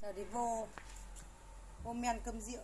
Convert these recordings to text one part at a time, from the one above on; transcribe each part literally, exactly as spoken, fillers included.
Giờ đi vô vô men cơm rượu.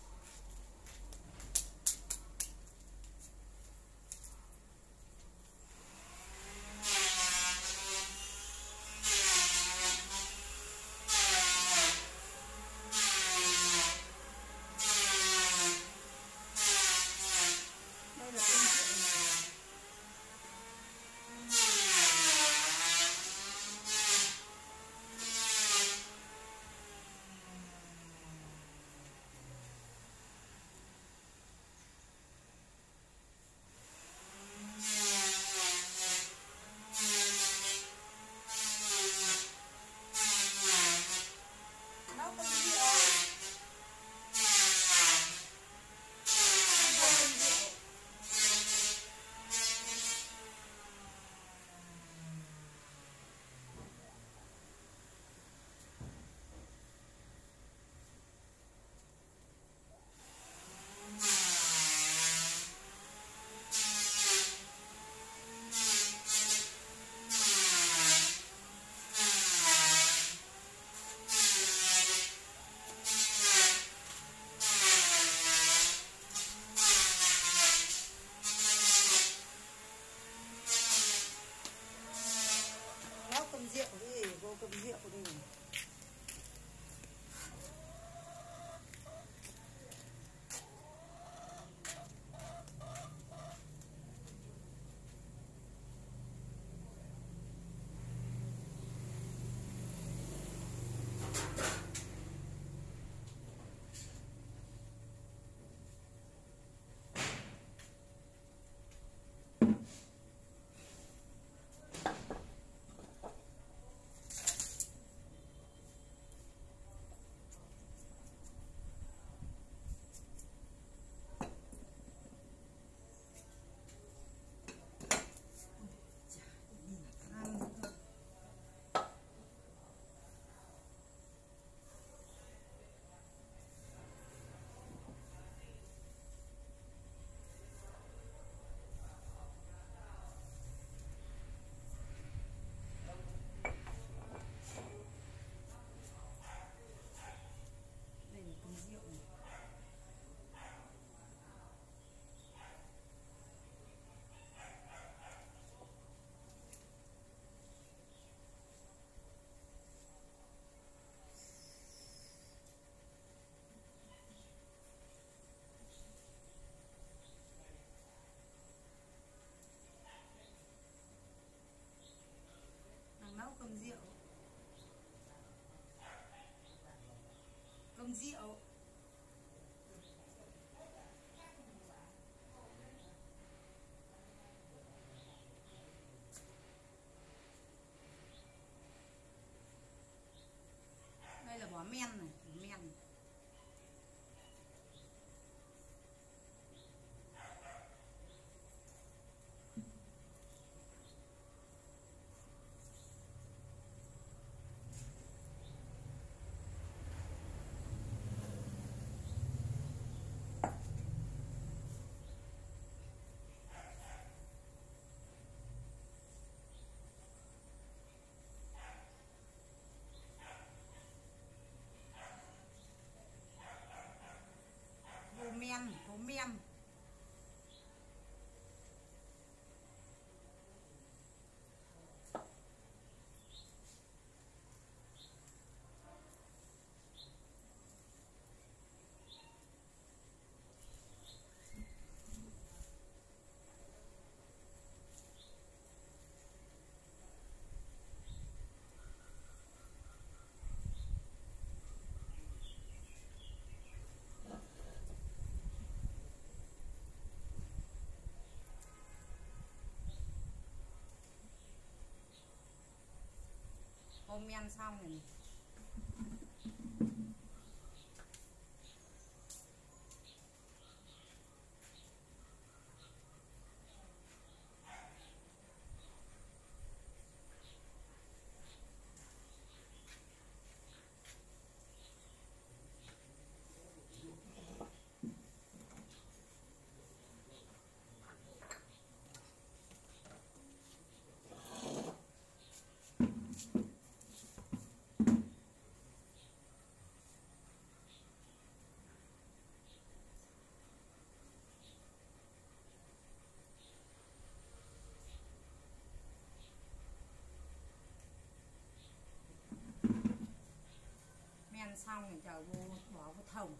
Cơm rượu đi, vô cơm rượu đi. Nấu cơm rượu. Cơm rượu. Đây là bỏ men này, bỏ men. Men, có men. Ôm men xong rồi. men xong thì chờ vô bỏ vô thùng.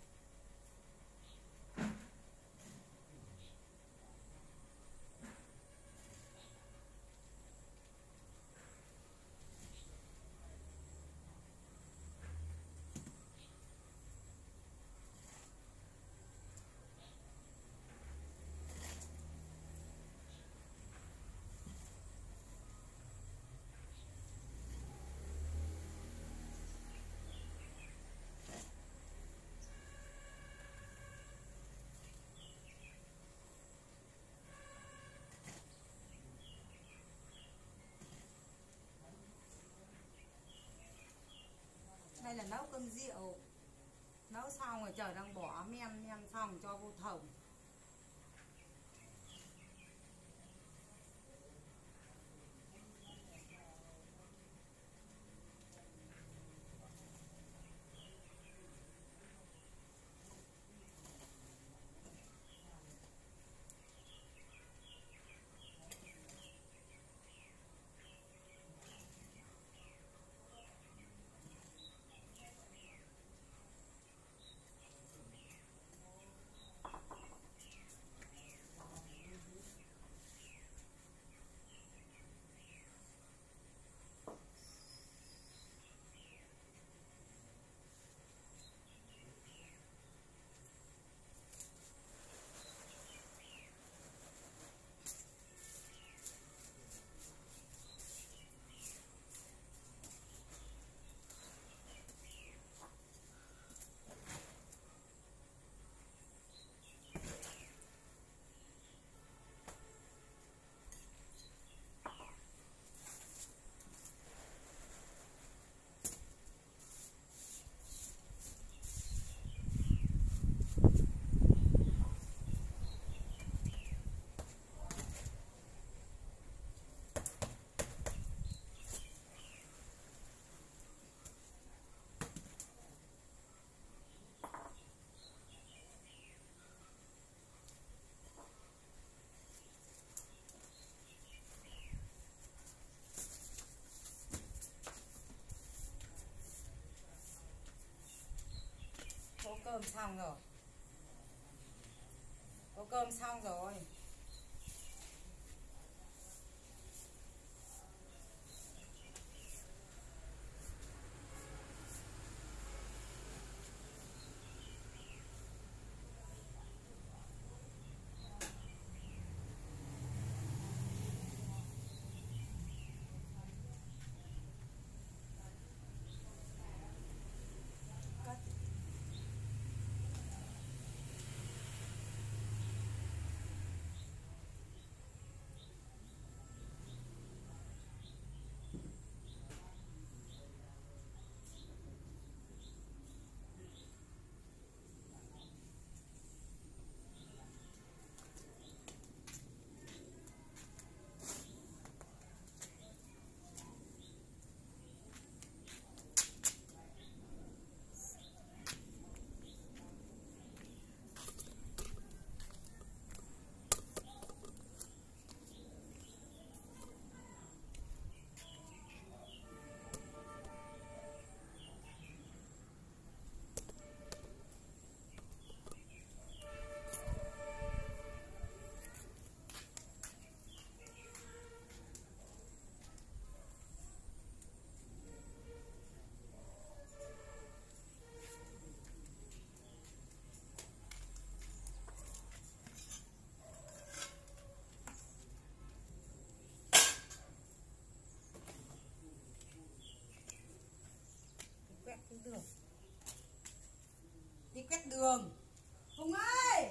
Đây là nấu cơm rượu. Nấu xong rồi trời đang bỏ men men xong cho vô thùng. Nấu cơm xong rồi. Nấu cơm xong rồi. Đường. Đi quét đường. Hùng ơi!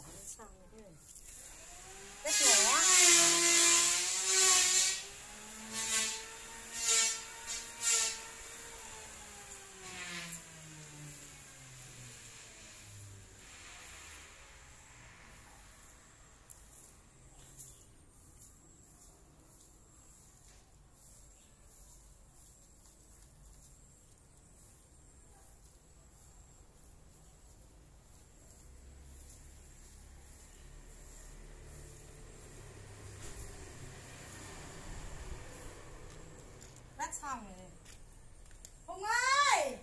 nhỏ nó sang thế này. Rất nhỏ. Xong rồi. Hùng ơi!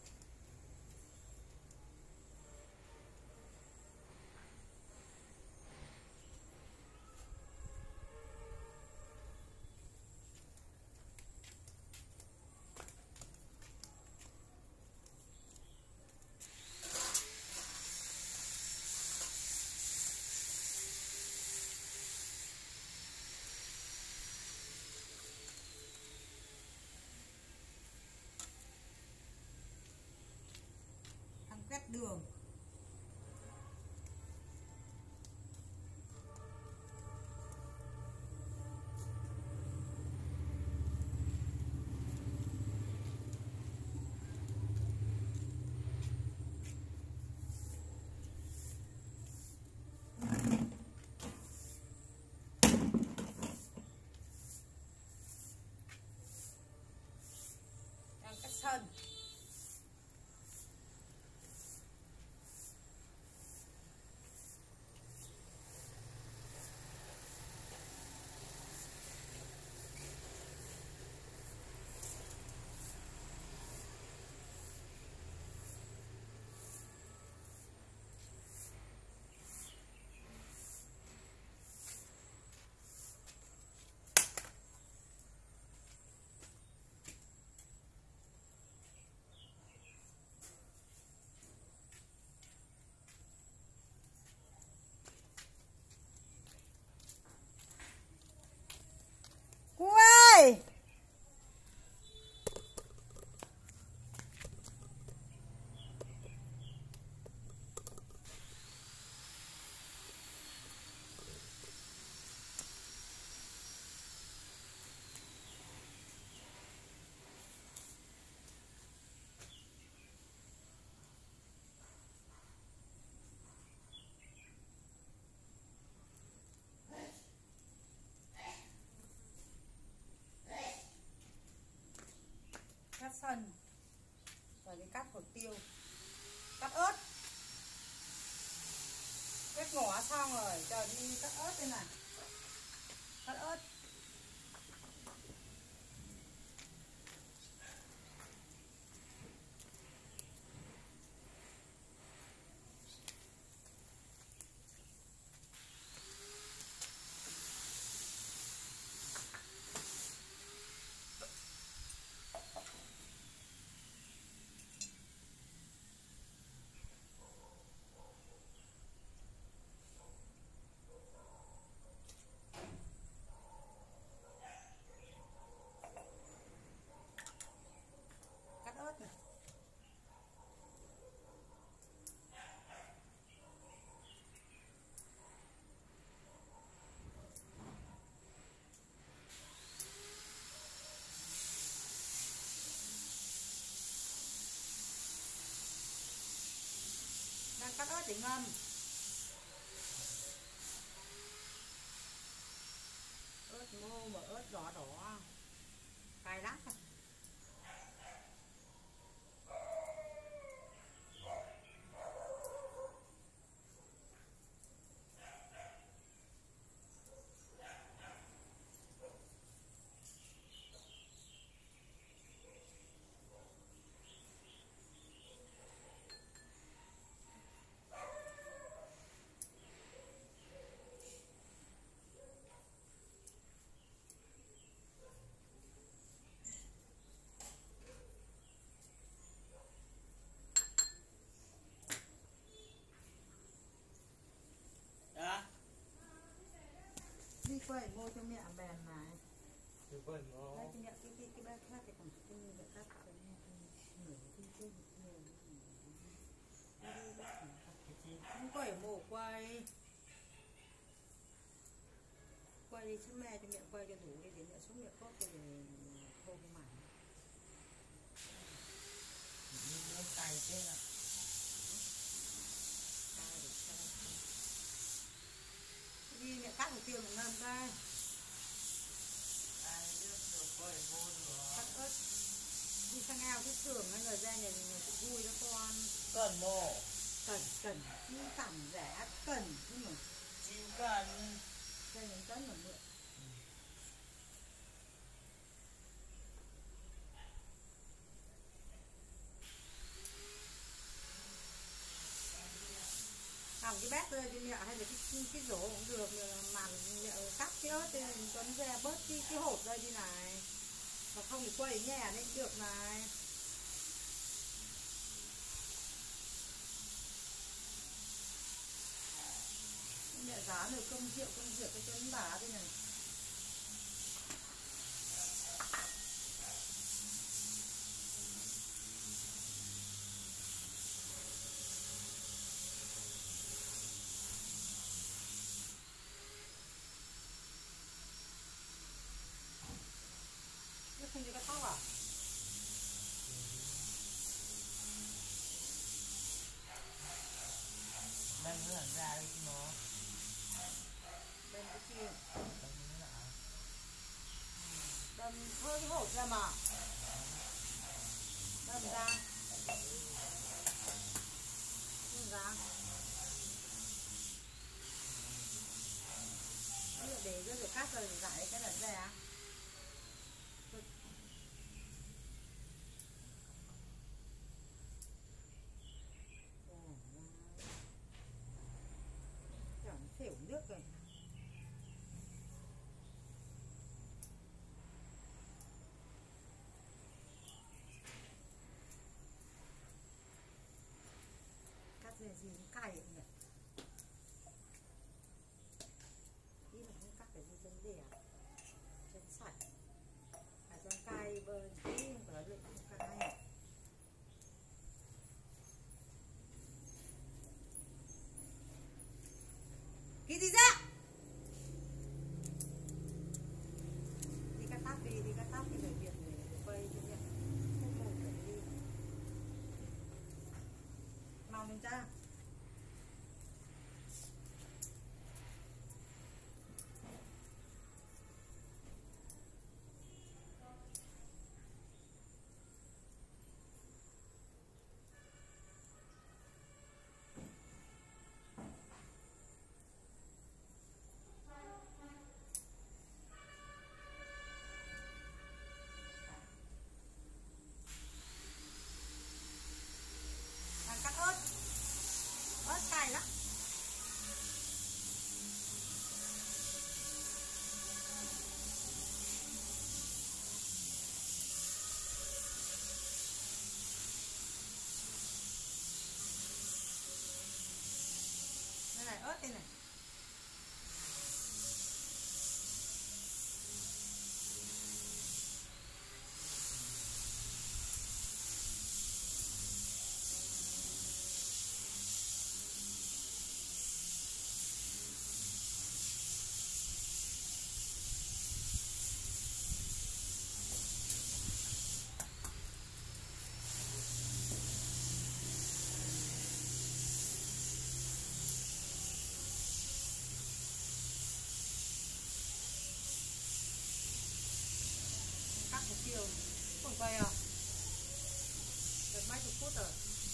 Quét đường. Đang cắt sân. Cắt sân rồi đi cắt hột tiêu, cắt ớt, quét ngõ xong rồi giờ đi cắt ớt đây này, cắt ớt. Đang cắt ớt để ngâm. Ớt ngô mà ớt đỏ đỏ cay lắm. Đi quay mua cho mẹ bèn này. Đi quay mua. Đây cho mẹ cái cái cái bát khác thì còn cái như vậy cắt cái nửa cái cái nhiều. Đây bác này cắt cái chi không quay ở mổ quay quay đi chứ mẹ cho mẹ quay cho đủ đi để mẹ xuống mẹ cốt rồi thô không mảnh như nó tay thế là đi mẹ cắt một tiêu mẹ ngâm đây ai biết được quay vô được cắt ớt đi sang ao cái xưởng nó rồi ra nhà nhà cũng vui đó con cần mổ cần cần chi cảm rẻ cần nhưng mà chim cần đây những tấn mà mượn hỏng cái bát rơi cho mẹ hay là cái cái rổ cũng được mà mẹ cắt cái ớt thì Tuấn ra bớt cái cái hộp đây đi này mà không thì quay ở nhà đấy được này mẹ giá được công rượu công rượu cái Tuấn bả đây này không đi cắt tóc à? đang nó làm ra đấy chứ nó Đâm cái chi? đâm nó là Đâm hơi cái hộp ra mà đâm ra đâm ra để cho rồi cắt rồi giải cái lần ra chẳng xỉu nước rồi cắt về gì cũng cay nhỉ ý là không cắt cái gì chân đẻ chân sạch à chân cay bơ tí không phải là được không cay cái gì ra đi cắt tóc đi đi cắt tóc đi người Việt để quay cho nhận không một cái đi màu lên cha cắt ớt ớt cay lắm đây này ớt đây này cắt một chiều còn quay à được mấy chục phút rồi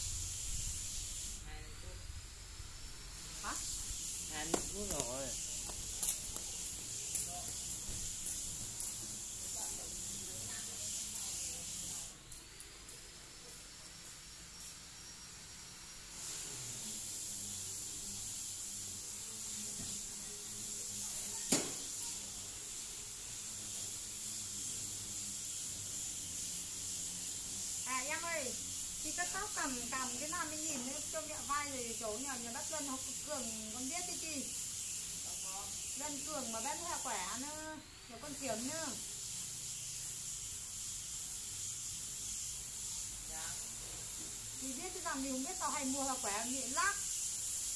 hả hai mươi phút rồi à em ơi thì cắt tóc cầm cầm cái nào mới nhìn cho mẹ vai rồi chỗ nhà nhà bác Dân học Cường con biết cái gì Dân Cường mà bác hoa quả nữa nhiều con kiếm nữa thì biết cái rằng thì không biết tao hay mua hoa quả nghiện lắm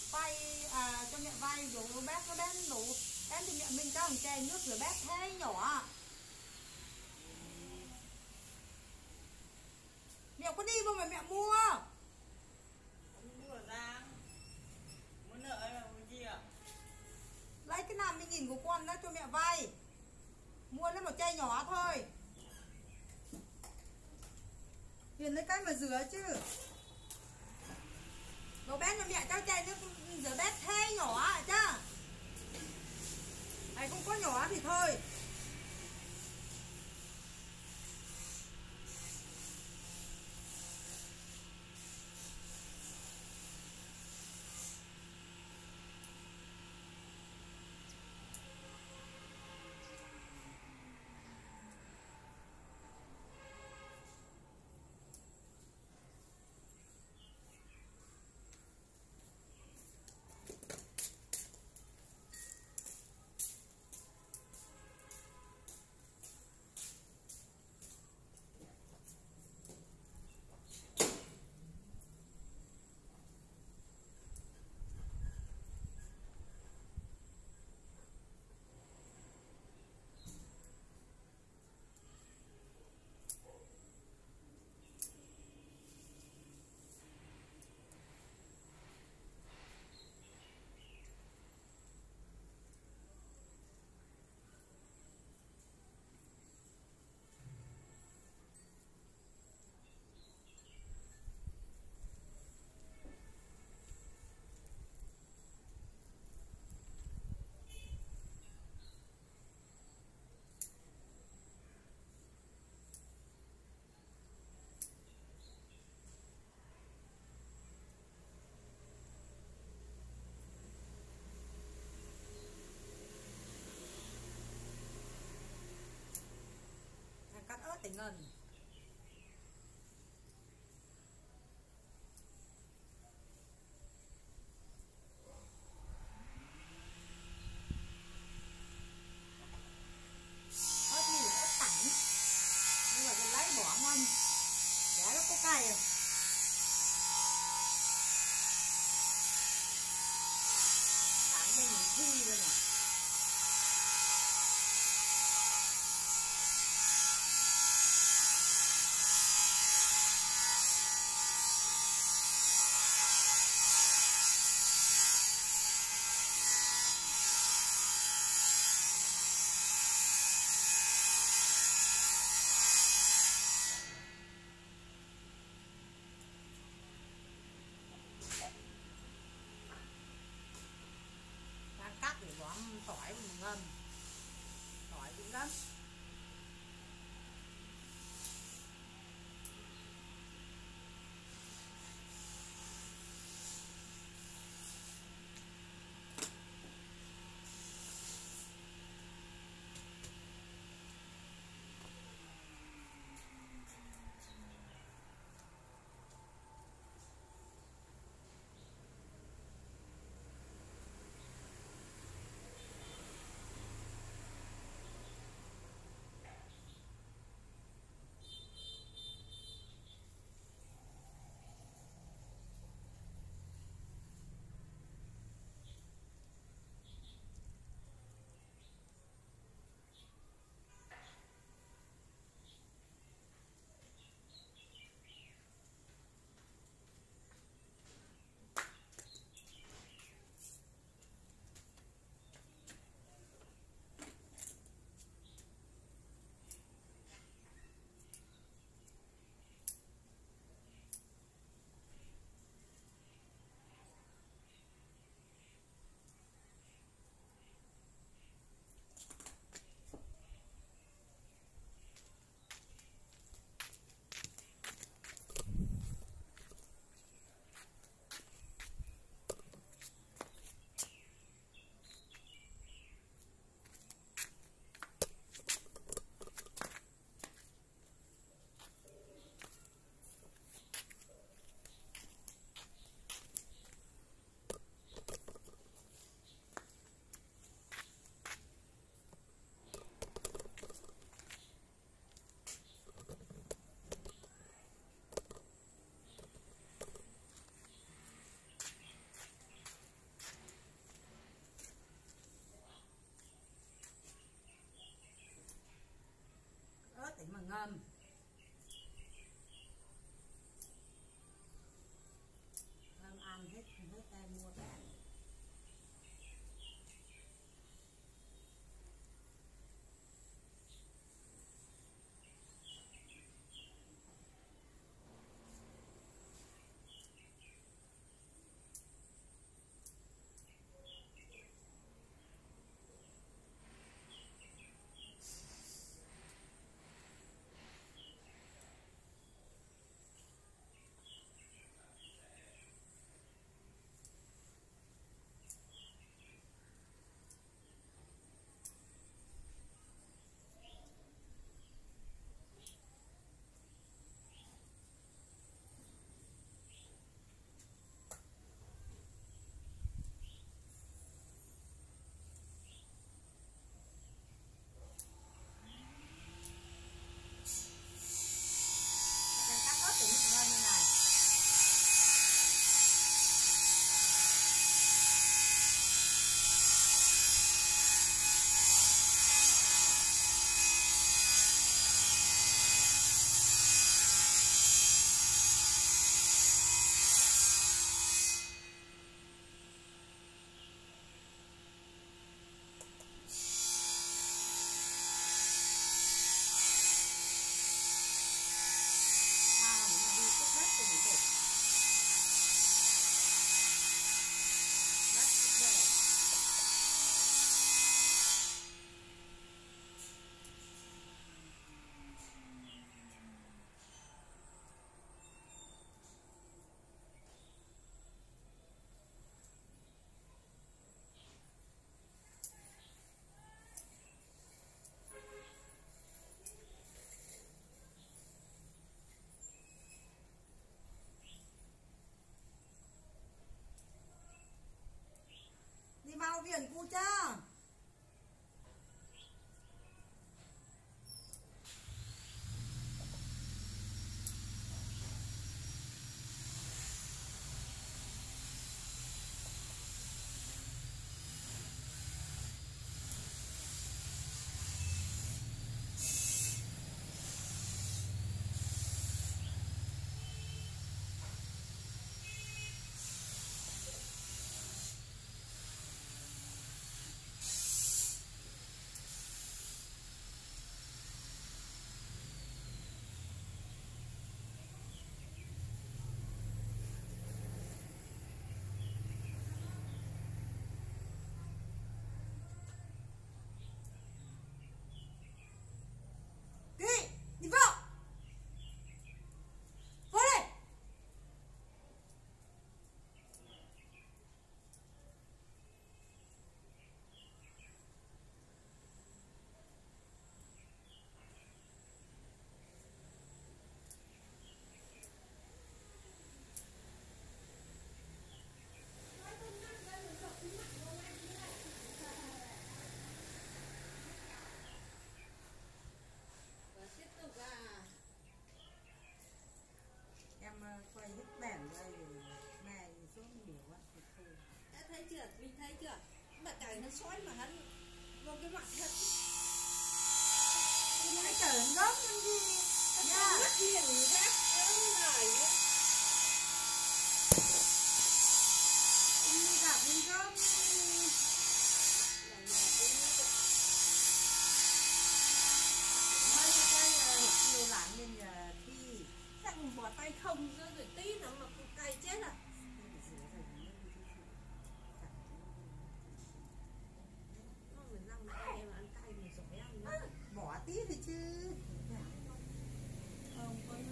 vay à, cho mẹ vay đủ bát nó bén đủ bén thì mẹ mình cho một chai nước rửa bát thế nhỏ. Mẹ có đi không mà mẹ mua? Không mua ra. Muốn nợ em là mua gì ạ? Lấy cái năm mươi nghìn của con đó cho mẹ vay. Mua lấy một chai nhỏ thôi. Hiền lấy cái mà rửa chứ. Đồ bé cho mẹ cho chai nước rửa bát thế nhỏ chứ. Này không có nhỏ thì thôi. Cắt ớt để ngần. Ớt thì là ớt tảnh. Nhưng mà lấy bỏ ngâm. Để nó có cay rồi. Tảnh bên mình thi rồi nè. Cắt để bỏ tỏi và ngâm. Tỏi cũng lắm. để mà ngâm. Ngâm ăn hết hết tay mua về. Đi mau viện cu chưa? Đi vào. Vô đây. Em quay hết bẻn đây mẹ số nhiều quá thì thôi. Đã thấy chưa? Mình thấy chưa? Mà trời nó sói mà hắn vô cái mặt hết. Cái trời nó gốc làm gì nha. Mắt liền rác này. Đi gặp đi gốc. Mấy cái cây chiều lạnh nên giờ thi. Chắc mình bỏ tay không rồi, rồi tí nữa mà cay chết à. Mình răng mà em ăn cay mình giỏi ăn nữa. Bỏ tí thôi chứ. Không có nữa.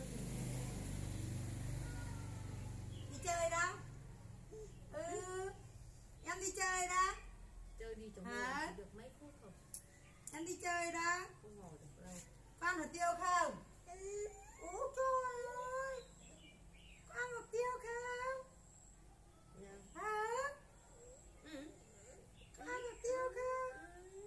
Đi chơi đó. Ừ. Em đi chơi đó. Chơi đi trong Hả? chỉ được mấy phút thôi. Em đi chơi đó. Không ngồi được đâu. Con hạt tiêu không? Ủa trời ơi. Con hạt tiêu không? Yeah. Hả? Ừ. Con hạt tiêu không?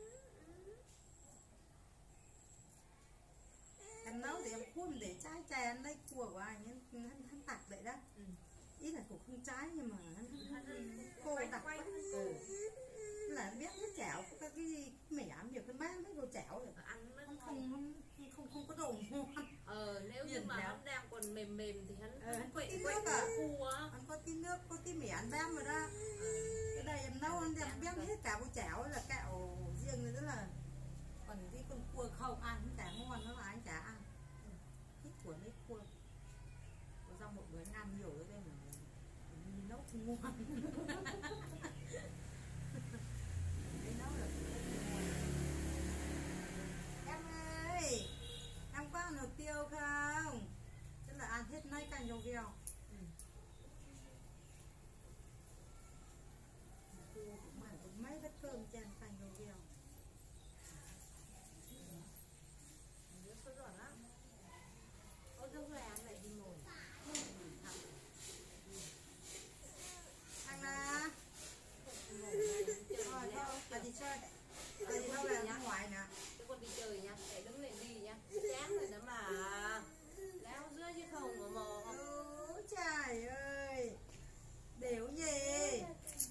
Em nấu thì em khuôn để trái chè anh lấy cua của anh hắn, hắn, hắn tặc vậy đó. Ừ. Ý là cũng không trái nhưng mà hắn, hắn, hắn cô Quay, tặc quay. quá. Ừ. Là biết nó chảo các cái mẻ nhiều cái má mấy đồ chảo rồi. Ăn nó Không không không không không, không có đồ ngon. Ờ, nếu như Nhìn mà béo. hắn đang còn mềm mềm thì hắn Ờ, hắn có quậy tí quậy nước à? cua á. Anh có tí nước, có tí mì ăn bám rồi đó. Cái đây em nấu anh em bém hết cả bộ chảo là kẹo riêng nữa, tức là còn cái con cua không ăn cũng chả ngon, nó là anh chả ăn. Thích của mấy cua. Có rau một bữa anh ăn nhiều rồi đây mà mình nấu không ngon. Đấy nấu là không ngon. Em ơi, em có ăn hột tiêu không? Tức là ăn hết mấy cành dầu veo. Ừ. Cô cũng ăn được mấy bát cơm chan cành dầu veo. Nhớ sốt giòn lắm. Ôi dâu người ăn lại đi ngồi. Anh à. Ngồi này đi chơi Rồi léo thôi, bà kìa. đi chơi. Bà đi đâu về ra ngoài nè. Thế con đi chơi nha, để đứng lên đi nha. Chán rồi đó mà. Léo dưới chứ không mà mò. Ôi trời ơi. Đểu gì.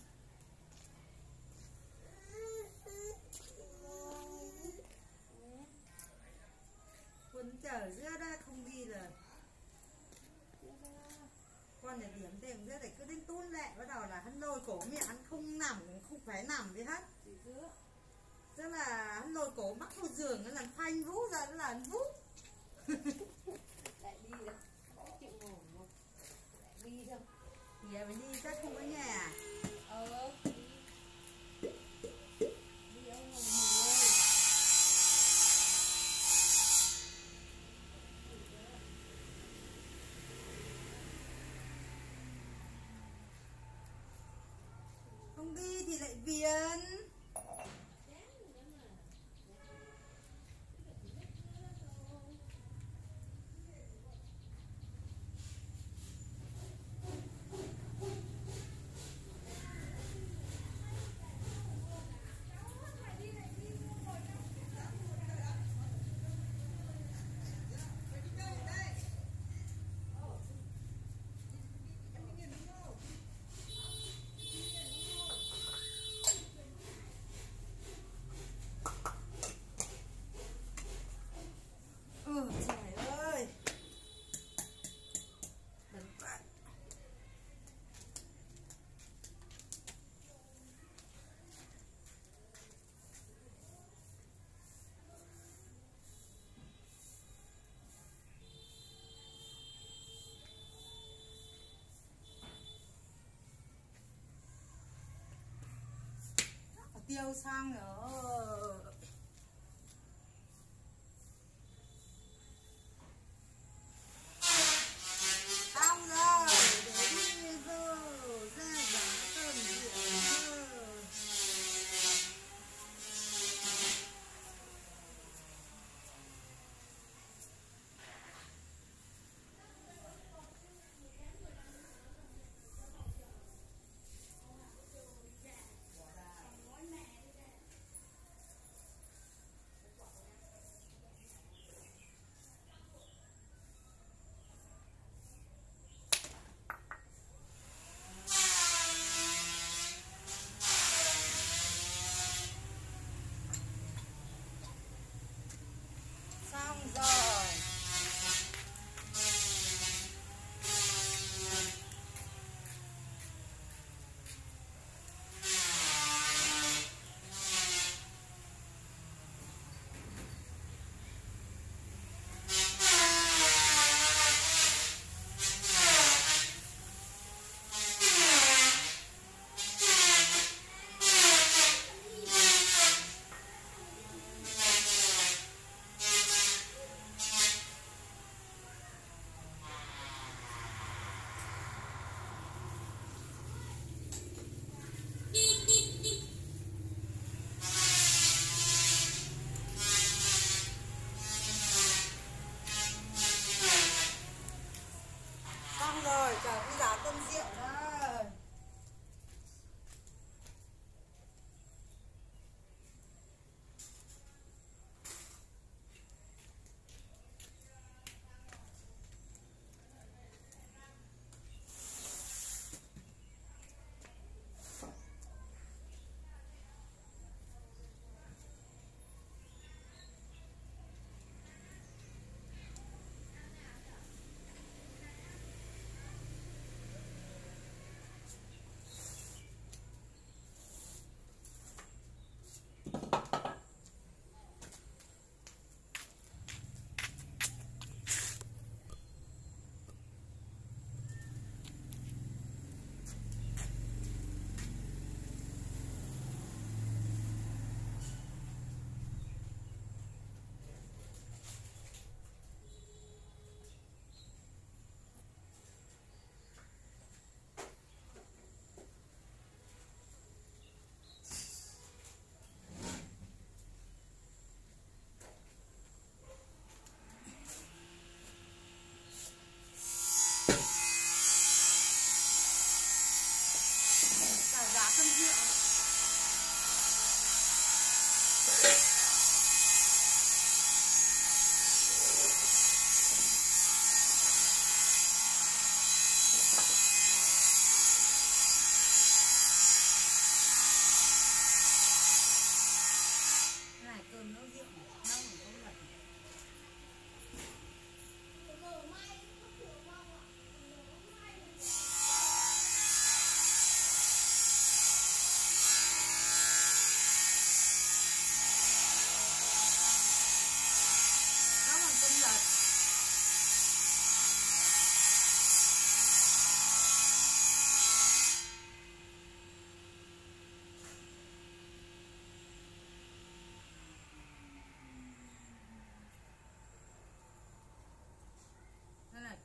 Quân trở giữa ra không đi rồi. Con này điểm tiền giữa để cứ đến tún lẹ bắt đầu là hắn lôi cổ mẹ hắn không nằm, không phải nằm gì hết. Tức là hắn lôi cổ mắc vào giường nó làm phanh vũ ra nó là hắn vũ. Lại đi rồi. Chịu ngồi không? Lại đi thôi. Giờ mình đi chắc không có nhà. Ờ. Đi ông ngồi ngồi. Không đi thì lại viền. Ừ, trời ơi. Bẩn quá. Tiêu sang nữa. Xong rồi, để đi vô ra giả cơm rượu.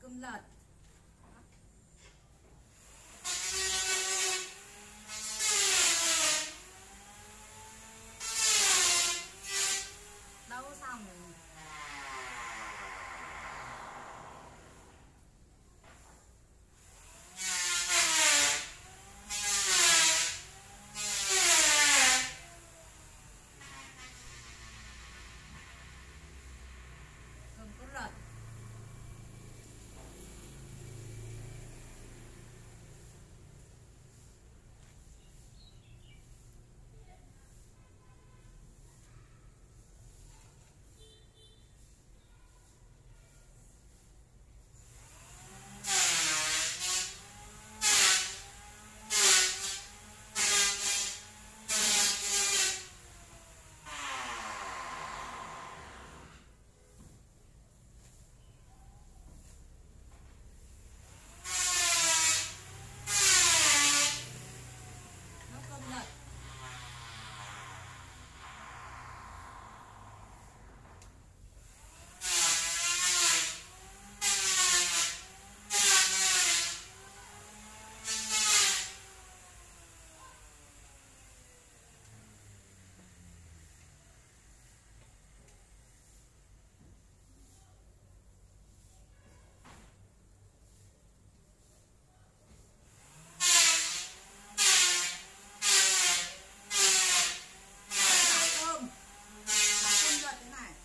cơm lợn. Đâu xong rồi. Cơm cốt lợn. Nấu cơm lợn. Cơm. Cơm lợn thế này.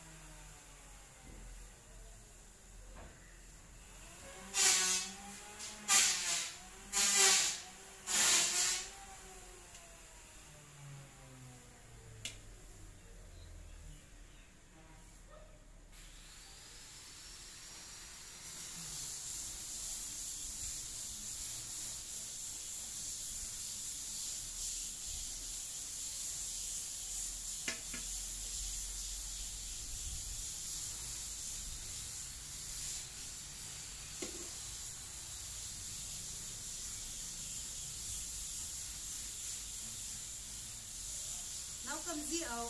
Nấu cơm rượu.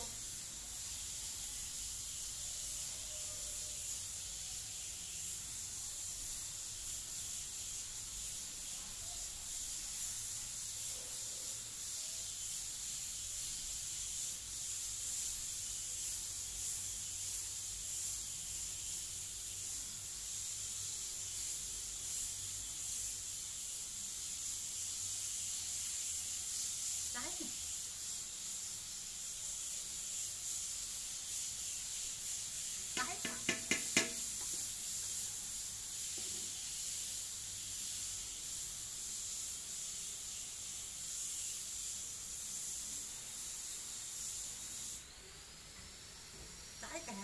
Đấy này. Đấy. Đấy cả.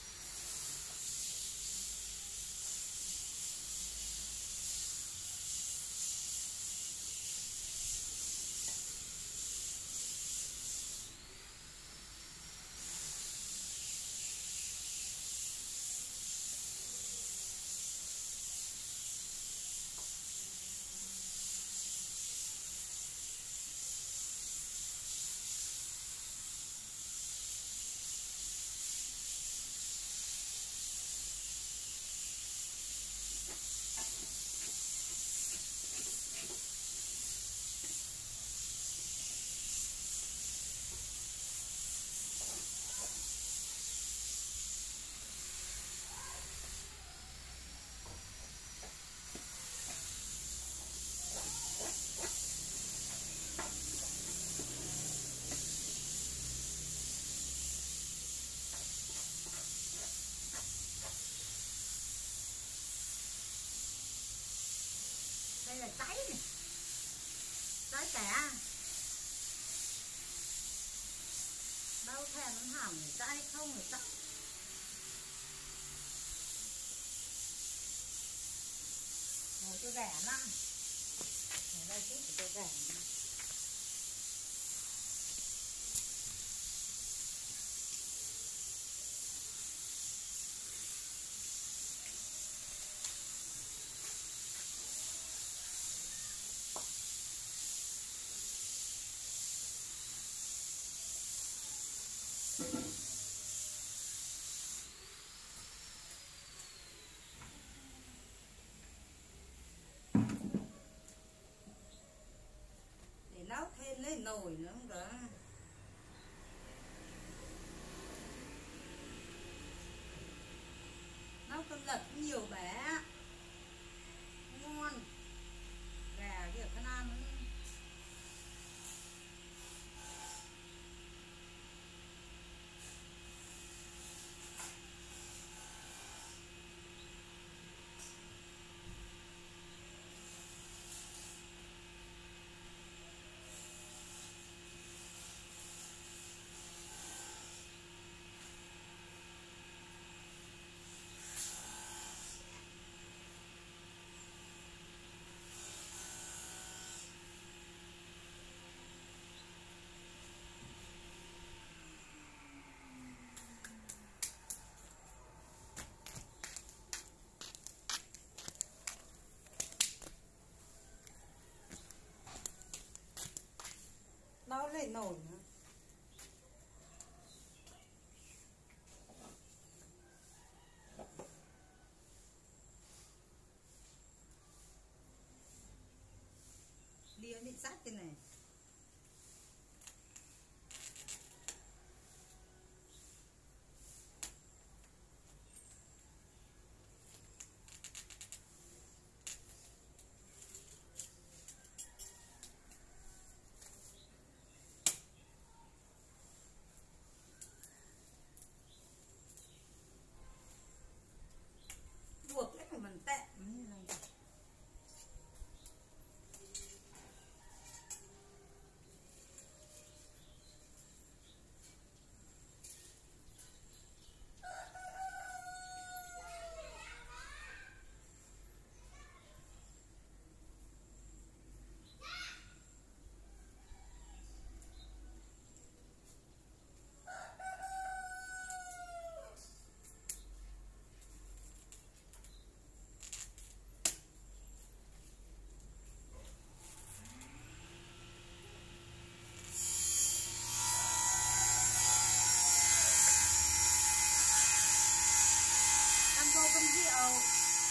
Đây là cháy này. Cháy cả. Đâu thèm nó hỏng để cháy không phải cháy. Rồi tôi rẻ lắm. Ở đây chút thì tôi rẻ. lên nổi nữa không đó. Nấu con lật nhiều bé ngon, gà kia khăn ăn nữa. Nó lên nổi nữa. Đĩa bị sát thế này. Buộc cái phải mình tẹm như này. Ăn vô cơm rượu.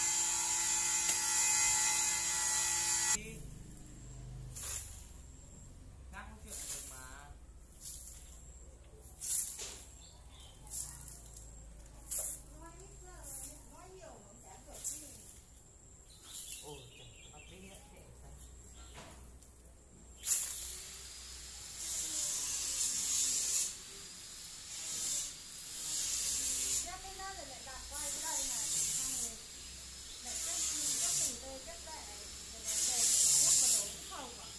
Đang nói chuyện được mà. Nói ít giờ, nói nhiều nó chả được cái gì. Ôi trời, nó tí hết để sao. Chắc cái đó lại đặt quay cái đây này. Xong rồi để chất chất từ từ chất lại rồi lại để hút vào đổ cái khâu à.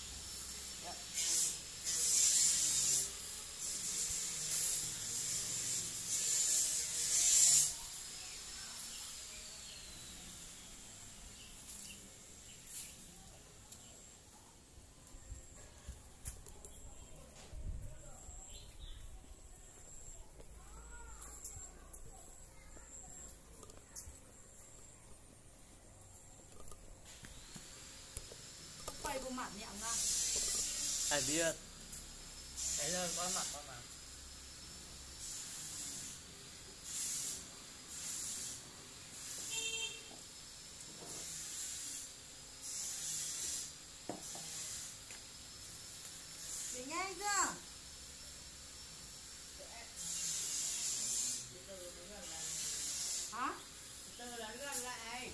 Quay vô mặt nhẹ ra. Ai biết. Đấy rồi, có mặt con mà. Để nhanh chưa? Hả? Từ từ lớn gần lại.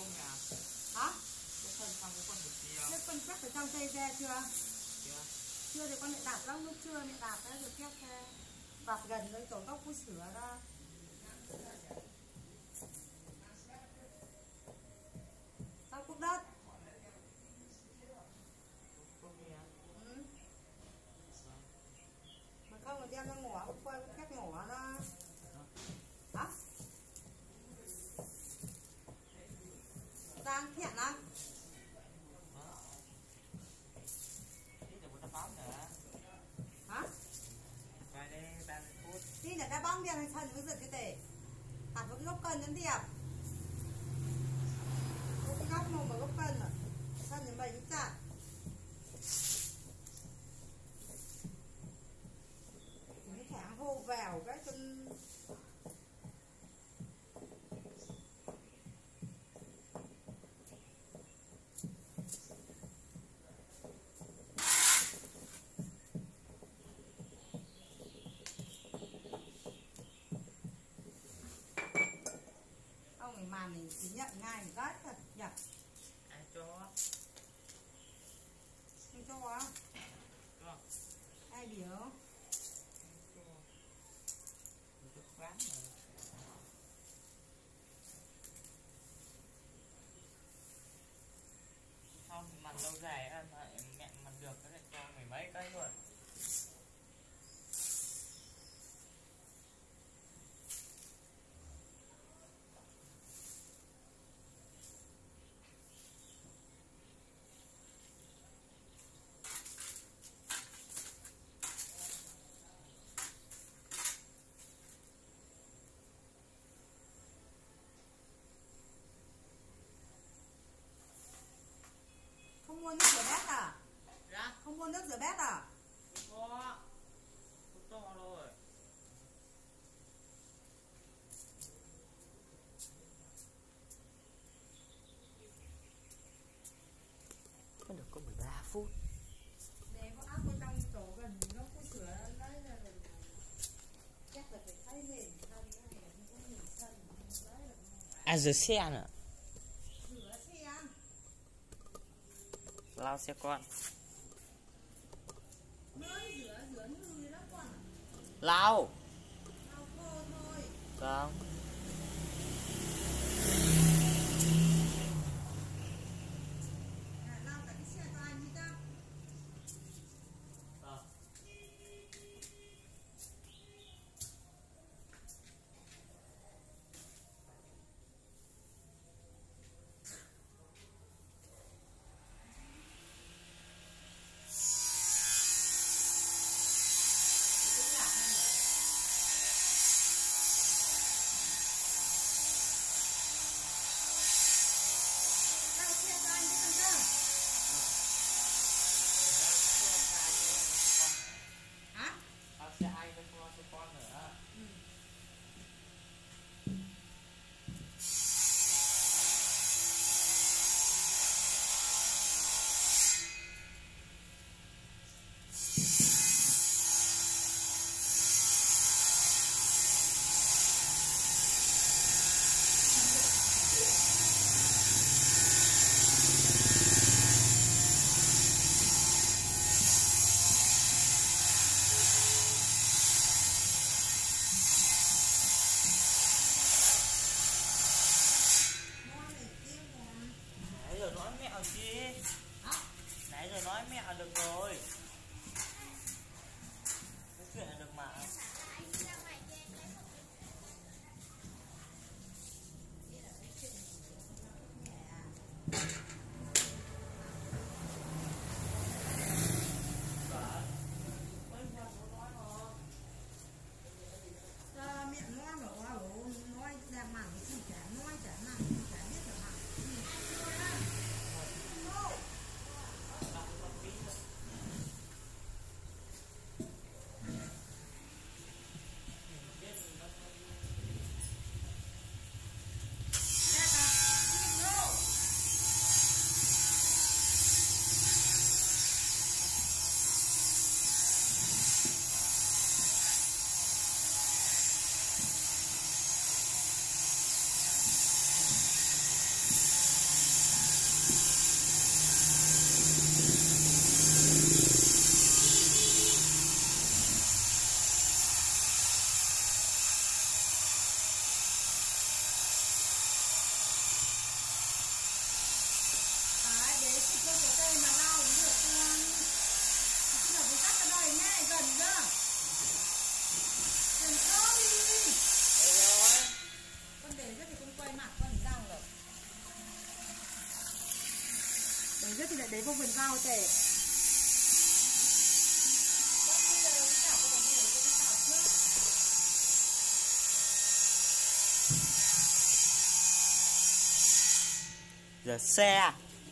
không nhỉ? Hả? Cái phân xong cái con một chiều. Thế con quét ở trong cây ra chưa? Chưa. Chưa thì con lại đạp lắm, lúc trưa mẹ đạp đấy rồi quét ra. Đạp gần với tổ gốc bút sửa ra. Sau cúc đất. Không nhỉ? Ừ. Mà không là đem ra ngỏ, quay cái khét ngỏ ra. Hả? Đang thiện á? Tí được một đá bóng nữa. Hả? Vài đây ba mươi phút. Tí là đá bóng đen hay sân với giật cái tể. Hạt vào cái gốc cân nhấn đẹp. Cái góc màu mà gốc cân à. Sân thì mày cũng chặt. Cái thẳng hô vào cái chân. Ông này màn này chỉ nhận ngay một cái thật nhỉ. Ai cho? Không cho á? Cho. Ai biểu? Cho. Một chút ván rồi. Không thì mặn lâu dài ăn mà mẹ mặn được cái này cho mười mấy cây luôn. Không mua nước rửa bát à? Dạ. Không mua nước rửa bát à? Có. Có to rồi. Có được có mười ba phút. Để có áp vào trong chỗ gần nó có sửa đấy là chắc là phải thay nền thân này, không có nền thân đấy là À rửa xe nữa. rửa xe. Lau xe con. Mới rửa rửa như đó con. Lau. Lau khô thôi. Vâng. À, lau cả cái xe của anh đi ta. Vâng. biết thì lại đấy vô vườn rau tệ. Giờ xe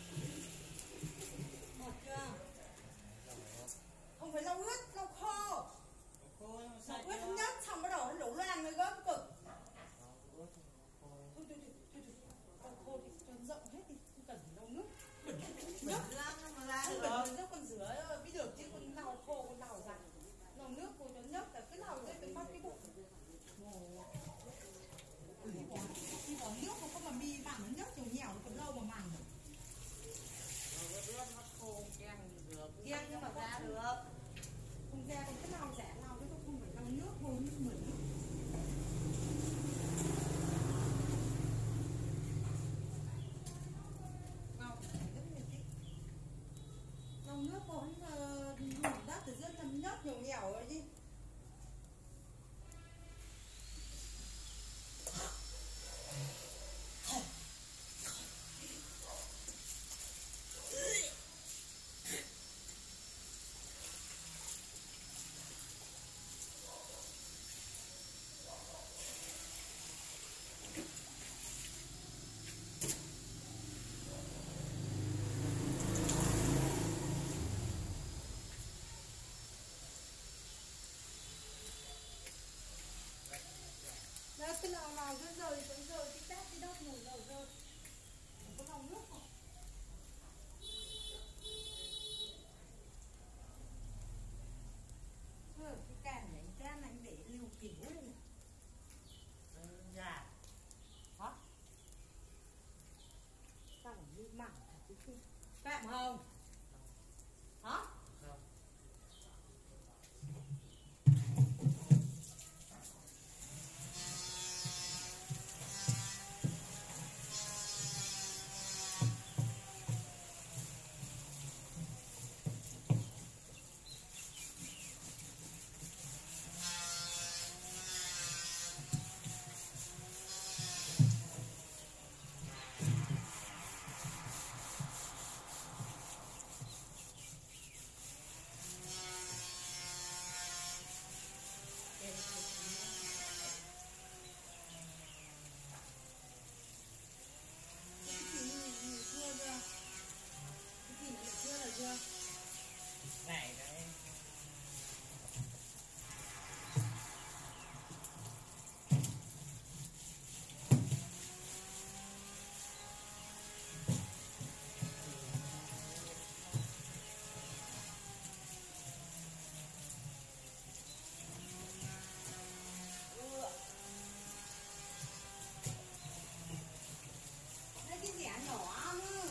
Không phải lau ướt, lau khô. Lau ướt không nhất, xong bắt đầu nó đổ loang nó gớm cực. Thôi thôi thôi thôi lau khô đi, cho nó rộng hết đi, không cần lau nước. Nhấp không cần nhấp con rửa mới được chứ con lau khô con lau ra. Lau nước cô cho nhấp là cứ lau ra cái mắt cái bụng. Đi bỏ nước mà không mà mi bằng nó nhấp nhiều nhiều còn lâu mà màng được. Kiêng nhưng mà ra được. Không ra còn cứ lau rẻ lau chứ không phải lau nước thôi nước mẩn. Lau lau nước cô hắn mỏng đất từ dưới thầm nhấp nhiều nhiều rồi chứ. Đấy, cái nào nào rơi rơi rơi rơi cái tép cái đốt mùi dầu rơi. Không có lau nước không? Ừ, cái can này, cái can này anh để lưu kiểu đây này. dạ Hả? Sao mà lưu mảng thật chứ không? Cạm không? Hả? không Cái gì này chưa chưa? Cái gì này chưa là chưa? này đấy Đây cái dẻ nhỏ nữa.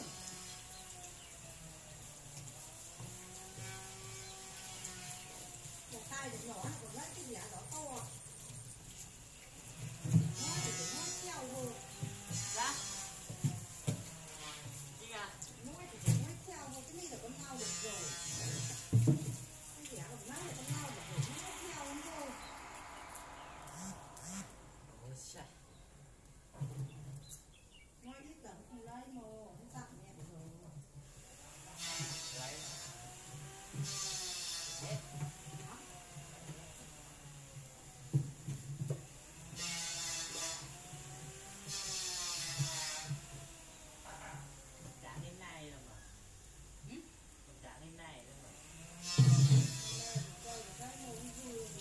Một tay được nhỏ còn lấy cái dẻ đó to. Nó để nó treo vô. dạ chị à Nó chỉ nó treo vô cái này là con lau được rồi. Cái dẻ còn lấy là con lau được rồi. Nó treo lắm thôi. ôi trời Nói ít là không lấy mà không tặng mẹ được rồi. lấy trả đến này rồi mà Ừ? không trả đến này rồi mà Đây là cái màu vui rồi.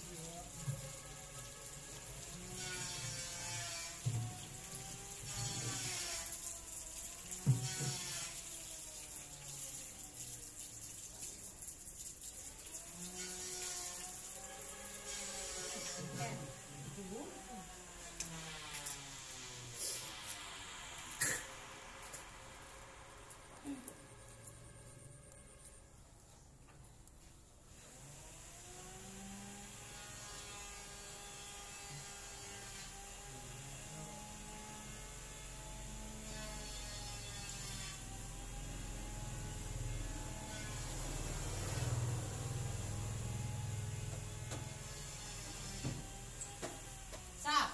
Sao?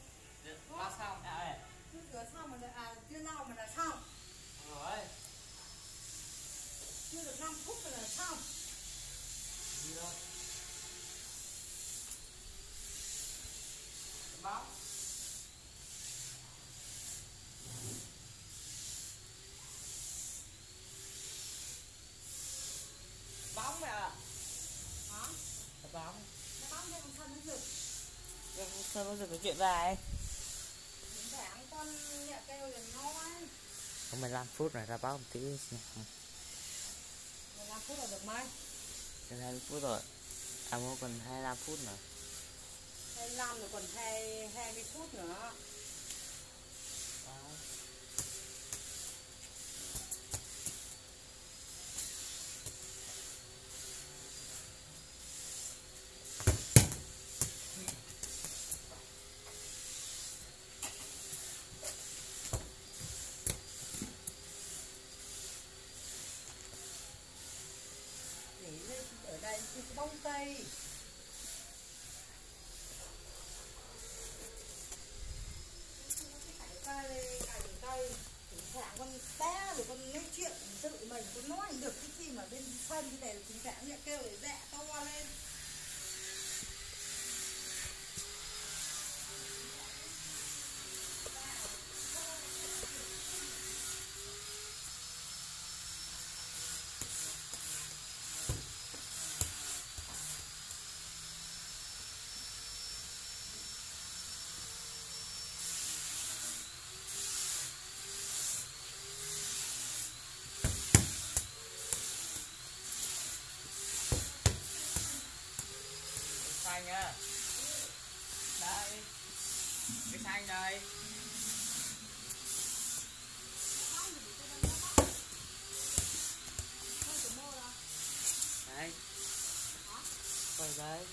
bao xong đã ơi Cứ rửa xong mà đã- à chưa lau mà đã xong. rồi chưa được năm phút rồi là xong. Đi thôi. Bóng. Bóng mẹ ạ. Hả? Bóng. Nó bóng đây con thân nó rực. Sao có được cái chuyện này? Bạn con nhẹ kêu rồi nói. Có mười lăm phút rồi ra báo một tí. mười lăm phút là được mấy? hai mươi phút rồi. À mua còn hai mươi lăm phút nữa. hai mươi lăm rồi còn hai hai mươi phút nữa. Để lên ở đây thì bông cây. Cây, cành cây, thỉnh thoảng con té rồi con nói chuyện tự mình con nói được cái gì mà bên sân thế này thỉnh thoảng nhẹ kêu để dạ to lên. Xanh nha. Đây. Cái xanh đây. Đây. Coi đây.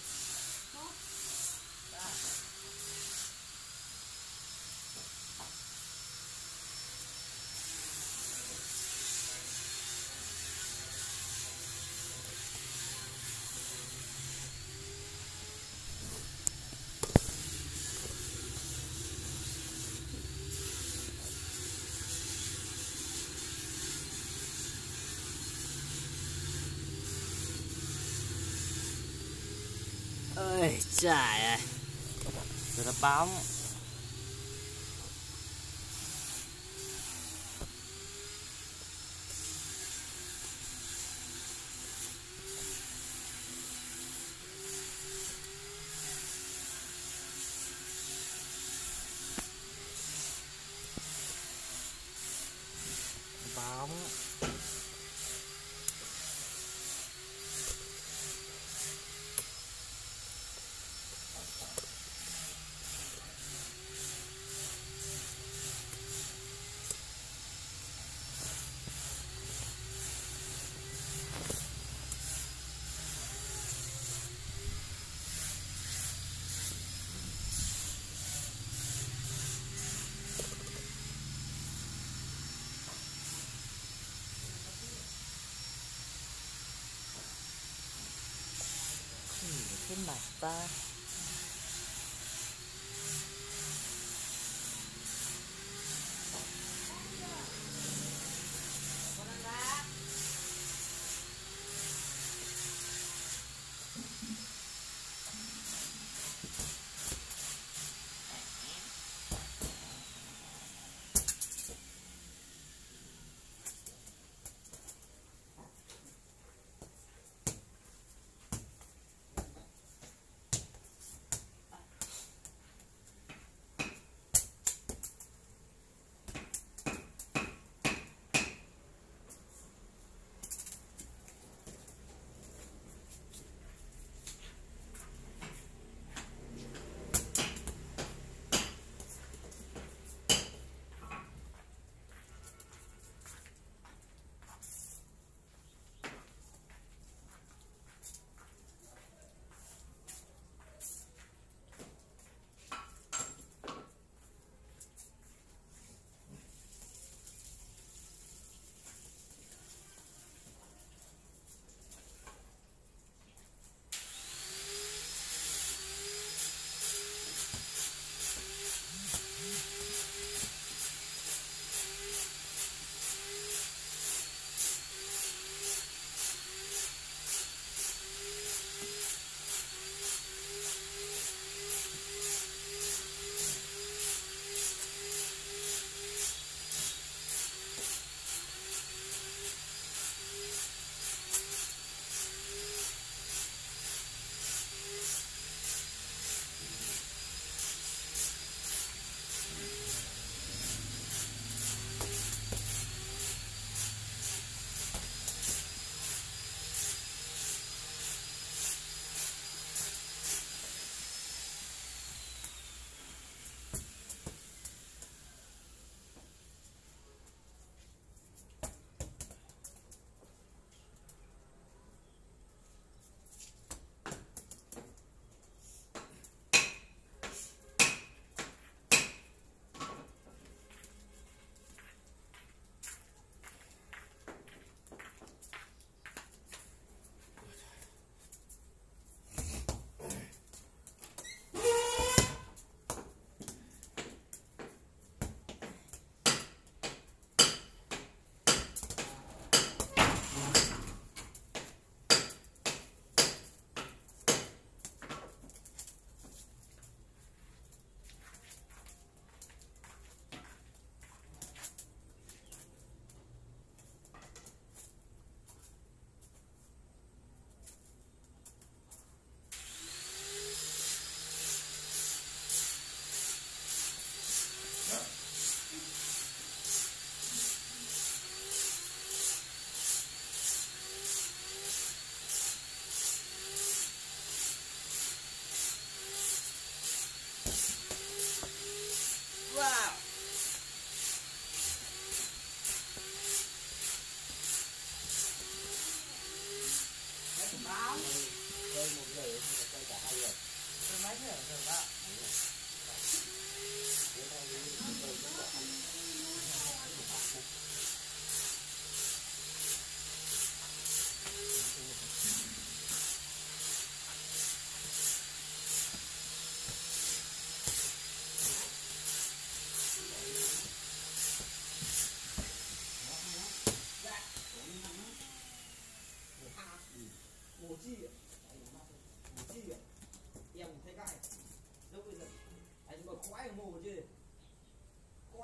Đó. Ơi trời ơi. Rồi nó bóng. Bóng. Cái mặt ta.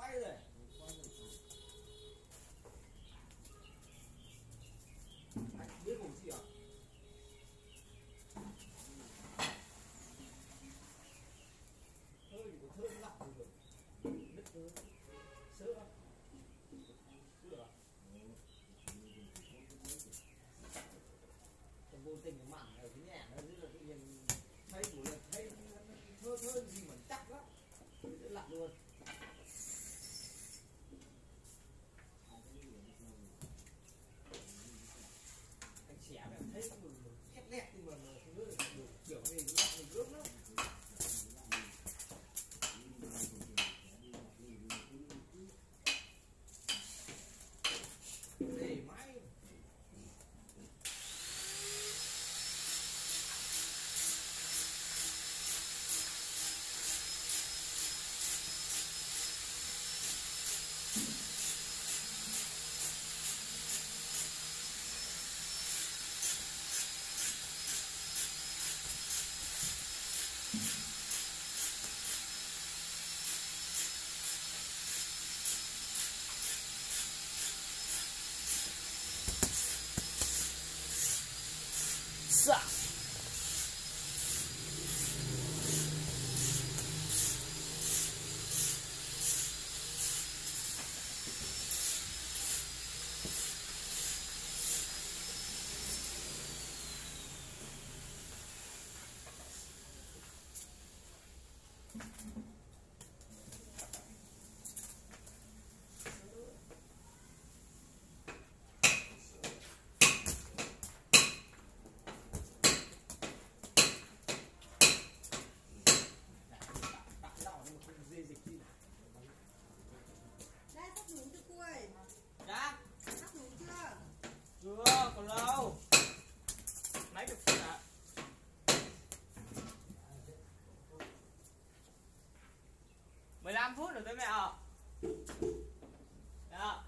quay rồi. Anh biết vùng gì à? Hơi thì có thơm lặng rồi. Đứt cơ. Sữa không? Sữa à? Trong vô tình cái mảng này cái nhẹ nó rất là tự nhiên thấy của lần thấy thơ thơ gì mà chắc lắm. Sẽ lặng luôn. Anh xé em thấy nó được khét lẹt nhưng mà nó không được được kiểu này nó lặng mình ướp lắm. Để mãi Sa. Đây sắp ngủ chưa cô ơi? Dạ. Sắp ngủ chưa? Chưa, còn lâu. Mấy chục phút ạ. mười lăm phút rồi tới mẹ ạ. Dạ.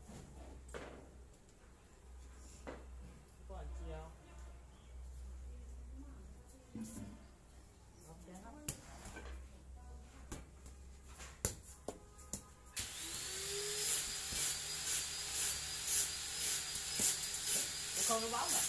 Còn chiều. Không nó bóng à?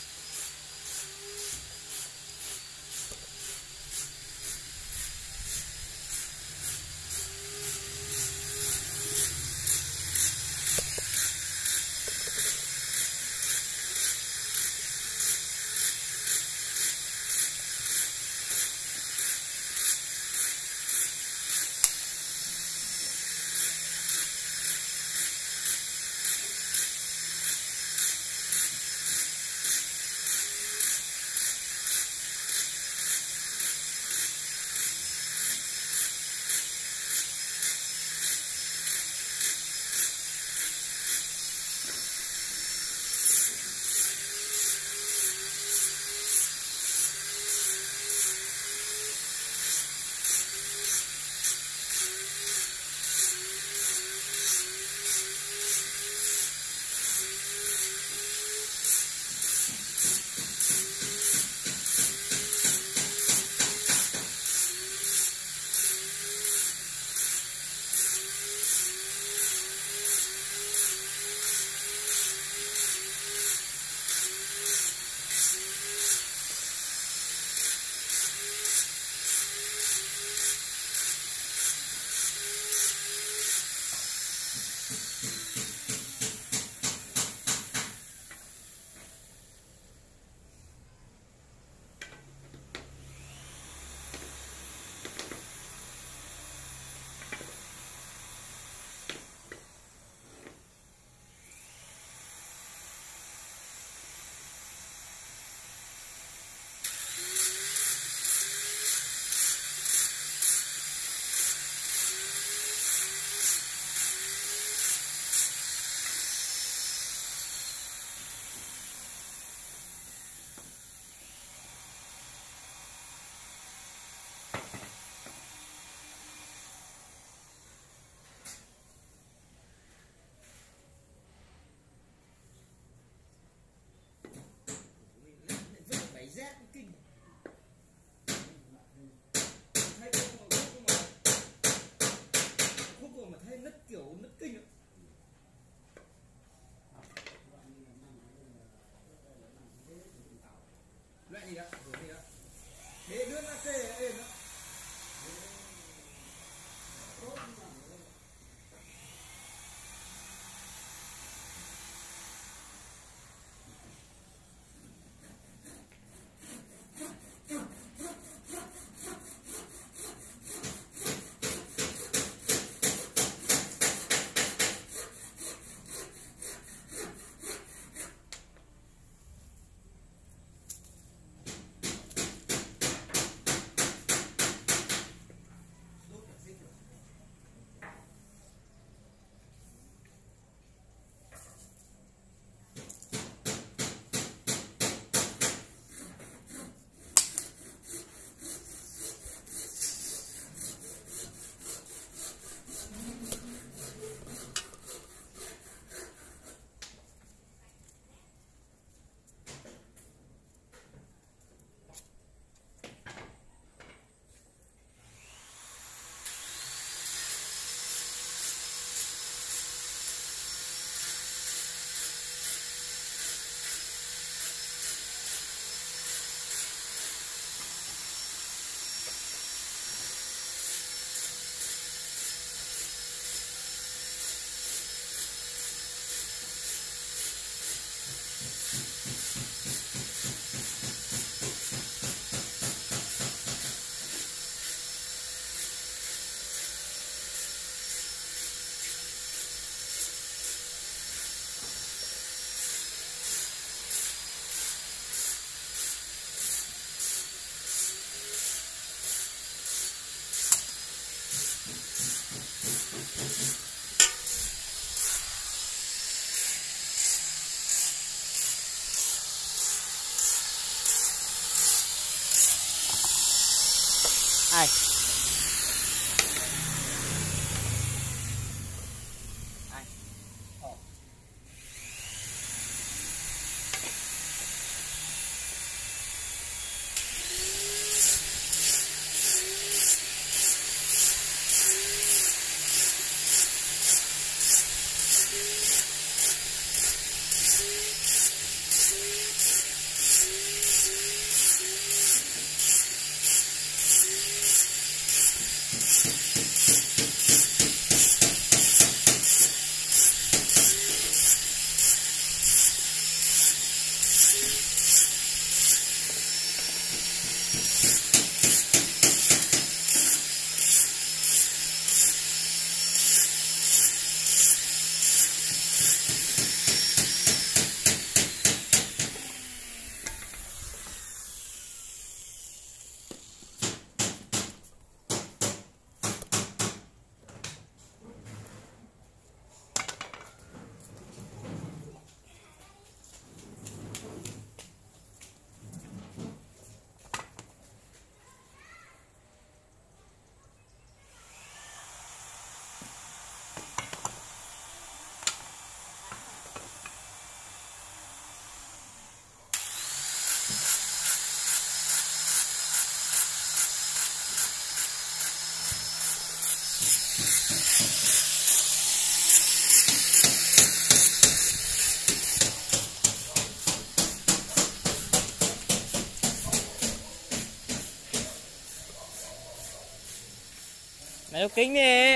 Mày đeo kính đi.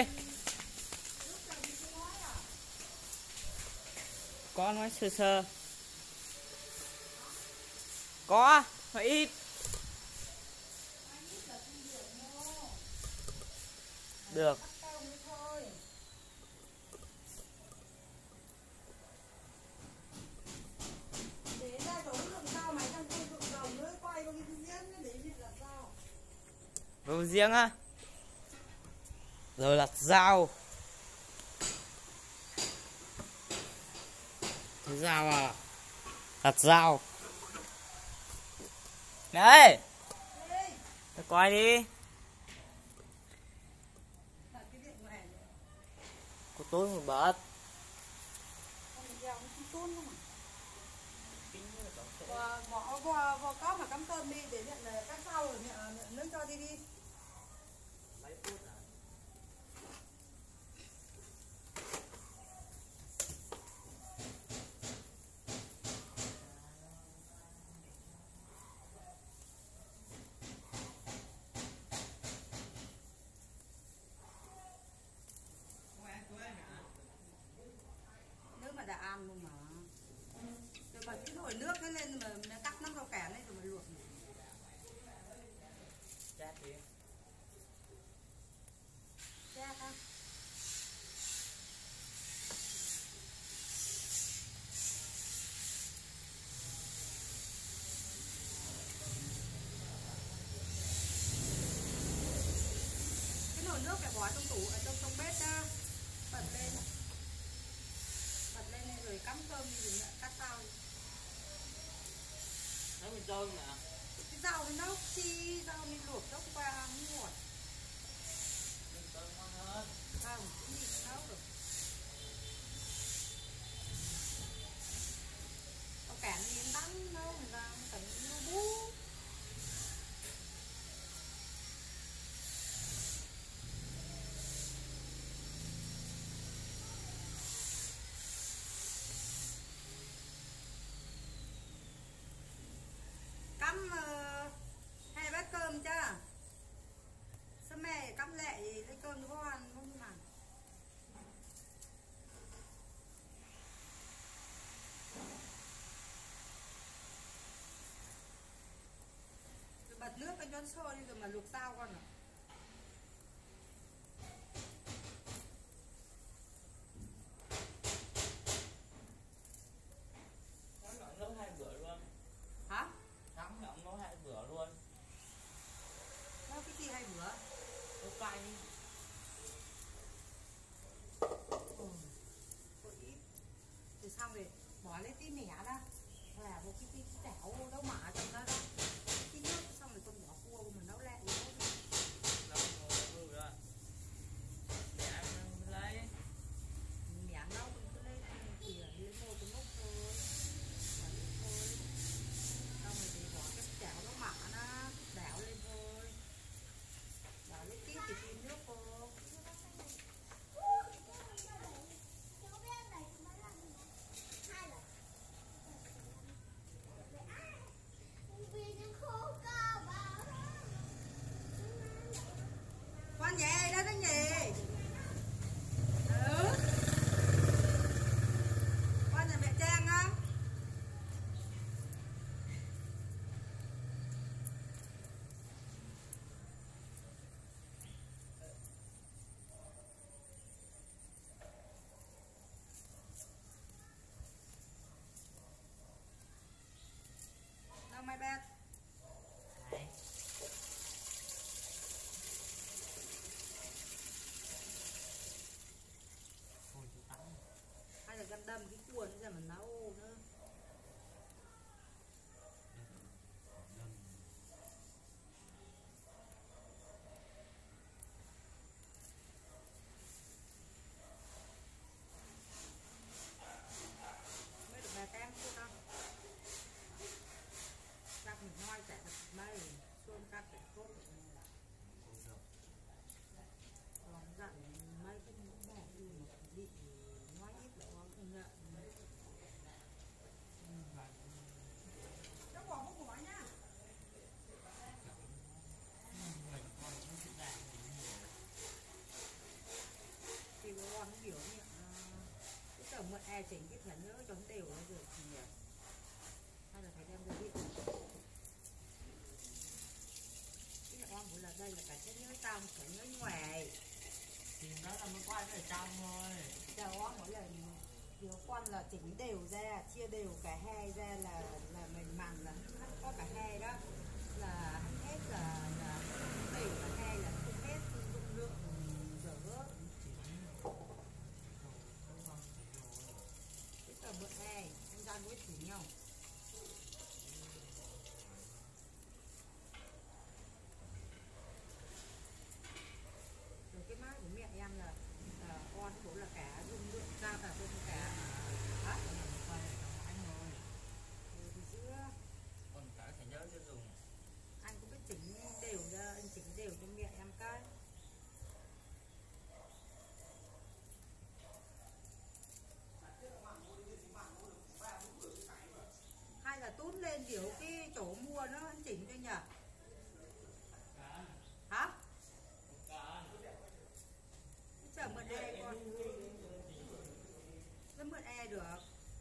Có nói sơ sơ. Có, phải ít. Được. Để ra chỗ làm sao mày trong khu vực đầu nữa quay vào cái giếng để biết làm sao. Vào giếng á. Rồi lặt dao. Thấy dao à? Lặt dao. Này. Mày quay đi. Có tối một bớt. Bỏ vào vào có mà cắm cơm đi để nhận là cắt sau rồi nhận nước cho đi đi. Nước mà đã ăn luôn mà. Rồi bật cái nồi nước cái lên mà nó cắt nó rau kẻ lên rồi mà luộc. Chát đi. Chát á. Cái nồi nước phải bỏ trong tủ ở trong trong bếp đó. Bật lên. Bật lên này rồi cắm cơm đi rồi nhận cắt sau. Nó mình trơn nè. Cái rau thì nấu chi, rau mình luộc chốc qua ăn ngọt. Mình trơn ngon hơn. Không, cái gì cũng nấu được. Rau cải miếng đắng nấu người ta tận nó bú. Cắm uh, hai bát cơm chưa? Sao mẹ cắm lẹ gì lấy cơm nó có ăn không như hẳn. Rồi bật nước cái cho sôi đi rồi mà luộc rau con ạ. Nó nấu nấu hai bữa luôn. Hả? Nóng nóng nấu hai bữa luôn. Nấu cái gì hai bữa? Nấu cay. Ừ. Có ít. Rồi xong rồi bỏ lên tí mẻ ra. Và một cái tí chảo đâu mả trong đó đó. Tí nước xong rồi con bỏ cua mà nấu lại thì nấu đi. Nấu nấu rồi đó. Để ăn lấy. Mẻ nấu con cứ lấy thì lên môi con nốc thôi. Bỏ lên thôi. Xong rồi thì bỏ cái chảo đó mả nó đảo lên thôi. Đảo lấy tí thì thêm nước vô. Con nhẹ đó đó nhẹ. Ừ. Con nhà mẹ Trang á. Đâu mày bét. Đấy. Thôi chú tắm. Hay là găm đâm cái cua nữa ra mà nấu nữa. Mới được bà tem cô đâu. Cắt mình nói chạy thật bay. Xuân cắt phải cốt được. Còn dặn mấy cái mũ bỏ đi mà bị nói ít là không nhận. he chỉnh cái phần nữa cho nó đều nó được nhỉ, hay là phải đem về điện. Cái là em muốn là đây là phải sẽ nhớ trong phải nhớ ngoài thì nó là mới quay ở trong thôi. giờ ó mỗi lần đứa con là chỉnh đều ra, chia đều cả hai ra là là mình mặn là hắn có cả hai đó là hắn hết là là đều cả hai là không hết dung lượng dở cái tờ bữa hai anh ra với thử nhau. Rồi cái má của mẹ em là, là con bố là cả dung lượng ra cả dung cả hả? Quay ở trong máy thôi. Rồi thì giữa Còn cả phải nhớ cho dùng. anh cũng biết chỉnh đều ra, anh chỉnh đều cho mẹ em cái. Hay là tút lên kiểu cái chỗ mua nó anh chỉnh cho nhỉ? Hả? Chờ mượn e con. Nó mượn e được.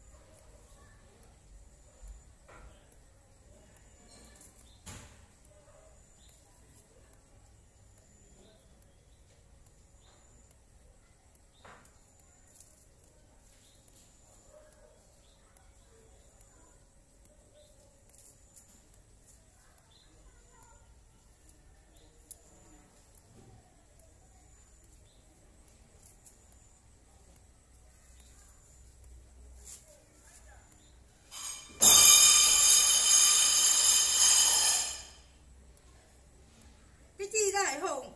Cái chi ra lại Hùng?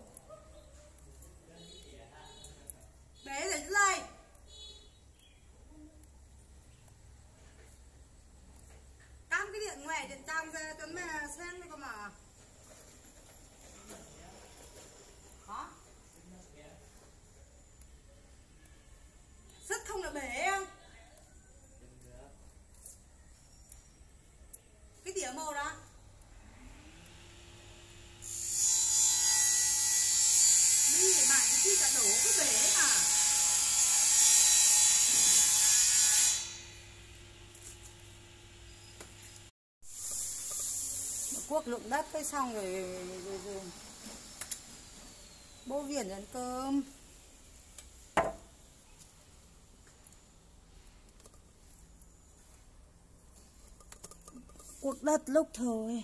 Bé rồi đây. Cắm cái điện ngoài điện trong ra cho mẹ xem cơ mà. Hả? Sứt không là bể em. Cái tỉa màu đó. Đi để mãi cái chi đã đổ cái bể mà. Cuốc lượng đất cái xong rồi, rồi, rồi, rồi. Bố Viễn ăn cơm. Cuốc đất lúc thôi.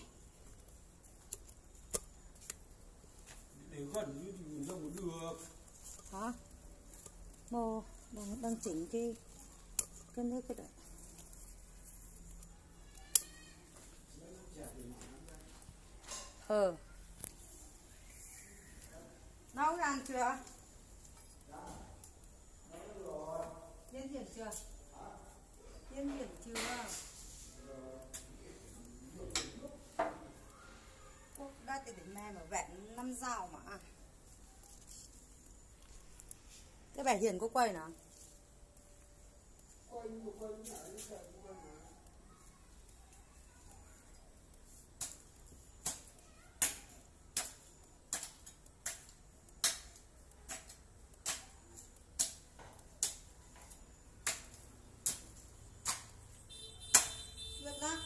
Để gần như thì đâu có được. Hả? Bố đang, đang chỉnh cái cái nước cái đấy. Ờ. Nấu ăn chưa? Yên hiển chưa? Yên hiển chưa? Cuốc đất thì để mẹ mà vẹn năm rau mà ăn. Thế bà Hiền có quay nào? Quay một quay nhảy quay mà. Được đó.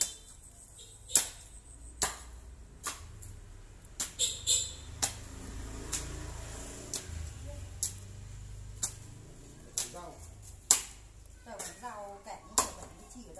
Rau. Tờ bánh rau cạnh tờ bánh cái chỉ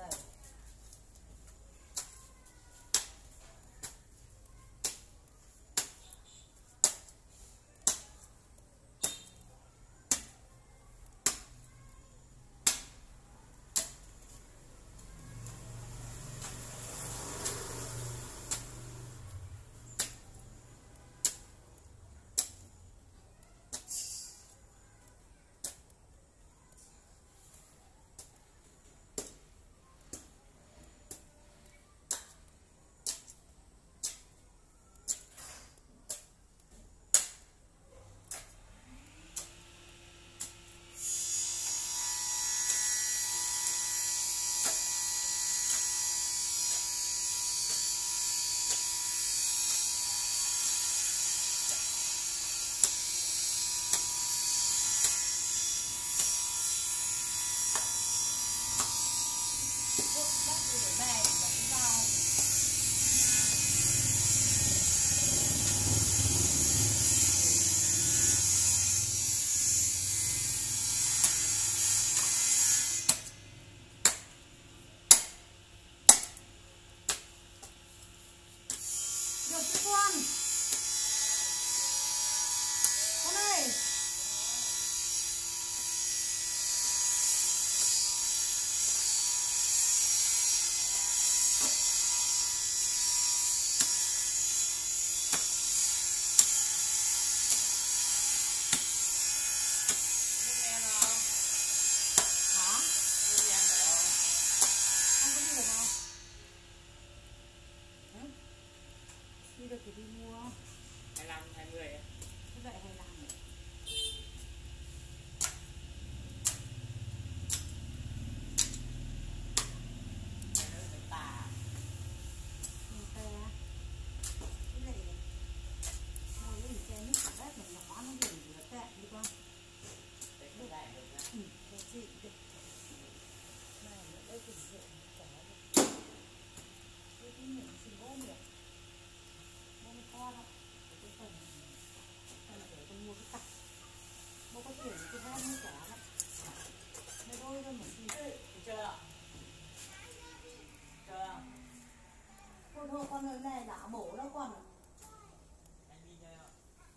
này đã bổ đâu còn. Anh đi chơi ạ.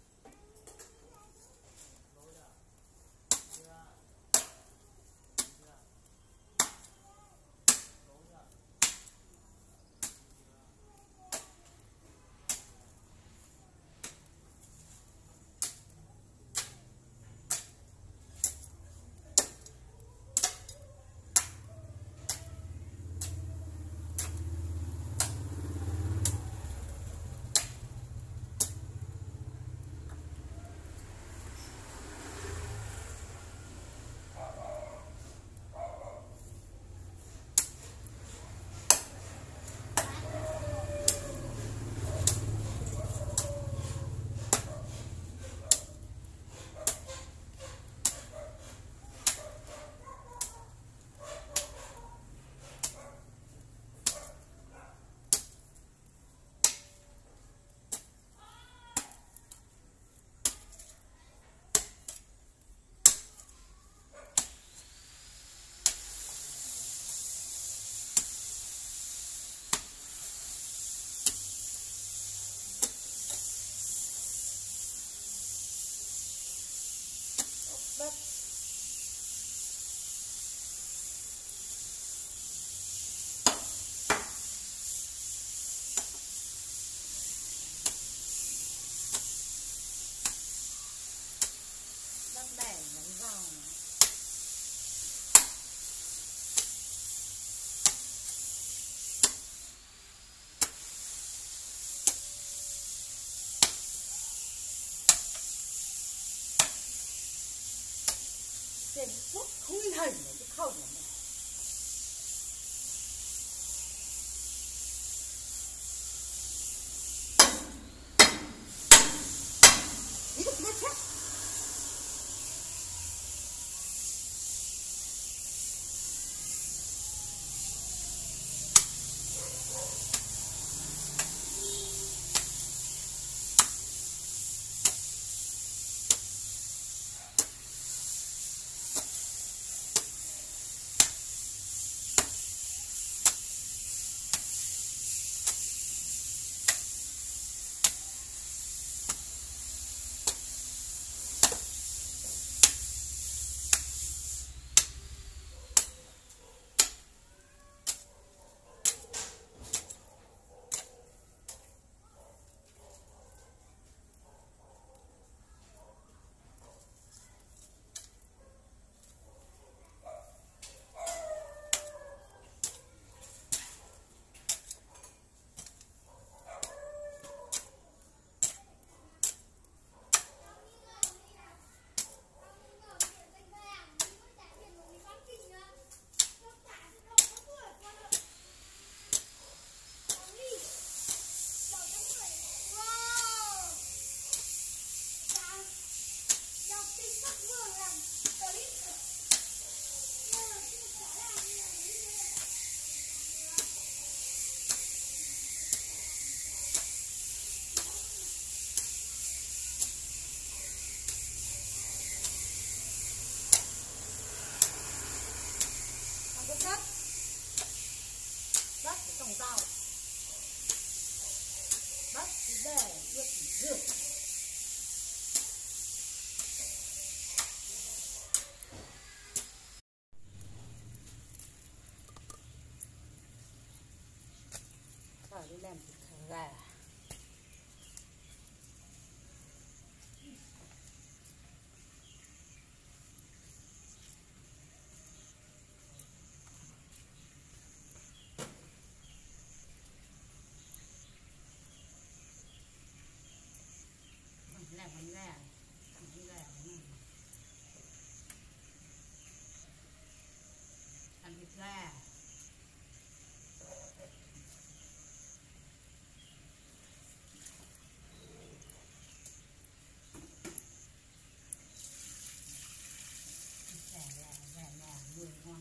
Lối ạ. Chưa. Chưa. Lối ạ. Đất. Đất đẻ nhấn vào. Trên phút khui hình chứ không là mẹ. Ý được biết chết. Đất. Đất để trồng rau. Đất để việc rửa. Phải đi làm thịt gà. Làm bánh gà, bánh gà này. Ăn thịt gà. Gà gà gà gà người ngon.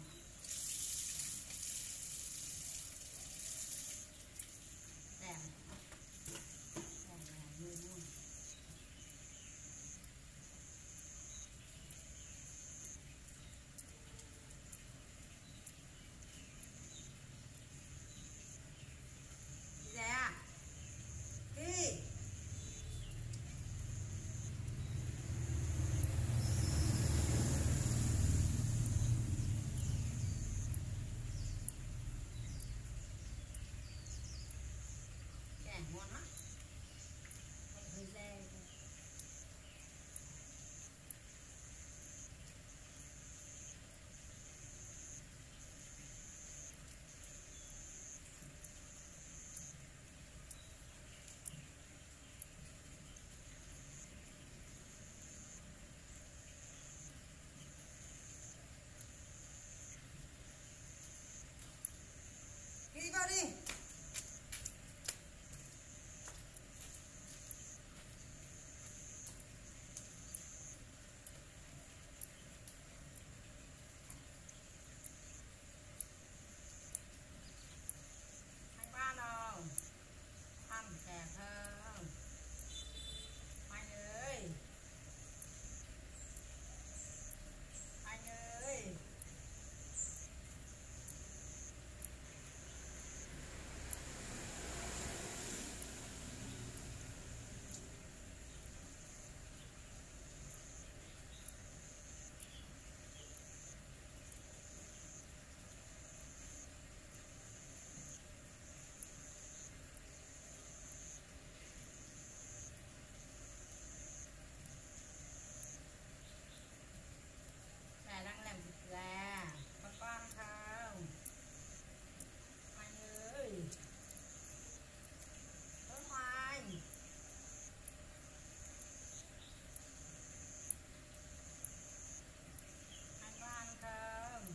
Gà gà gà người ngon. vào đi. Anh ba nào ăn kẹt không anh ơi, anh ơi. Mẹ đang làm thịt gà, con con không? Anh ơi, ôi Hoành, anh có ăn không?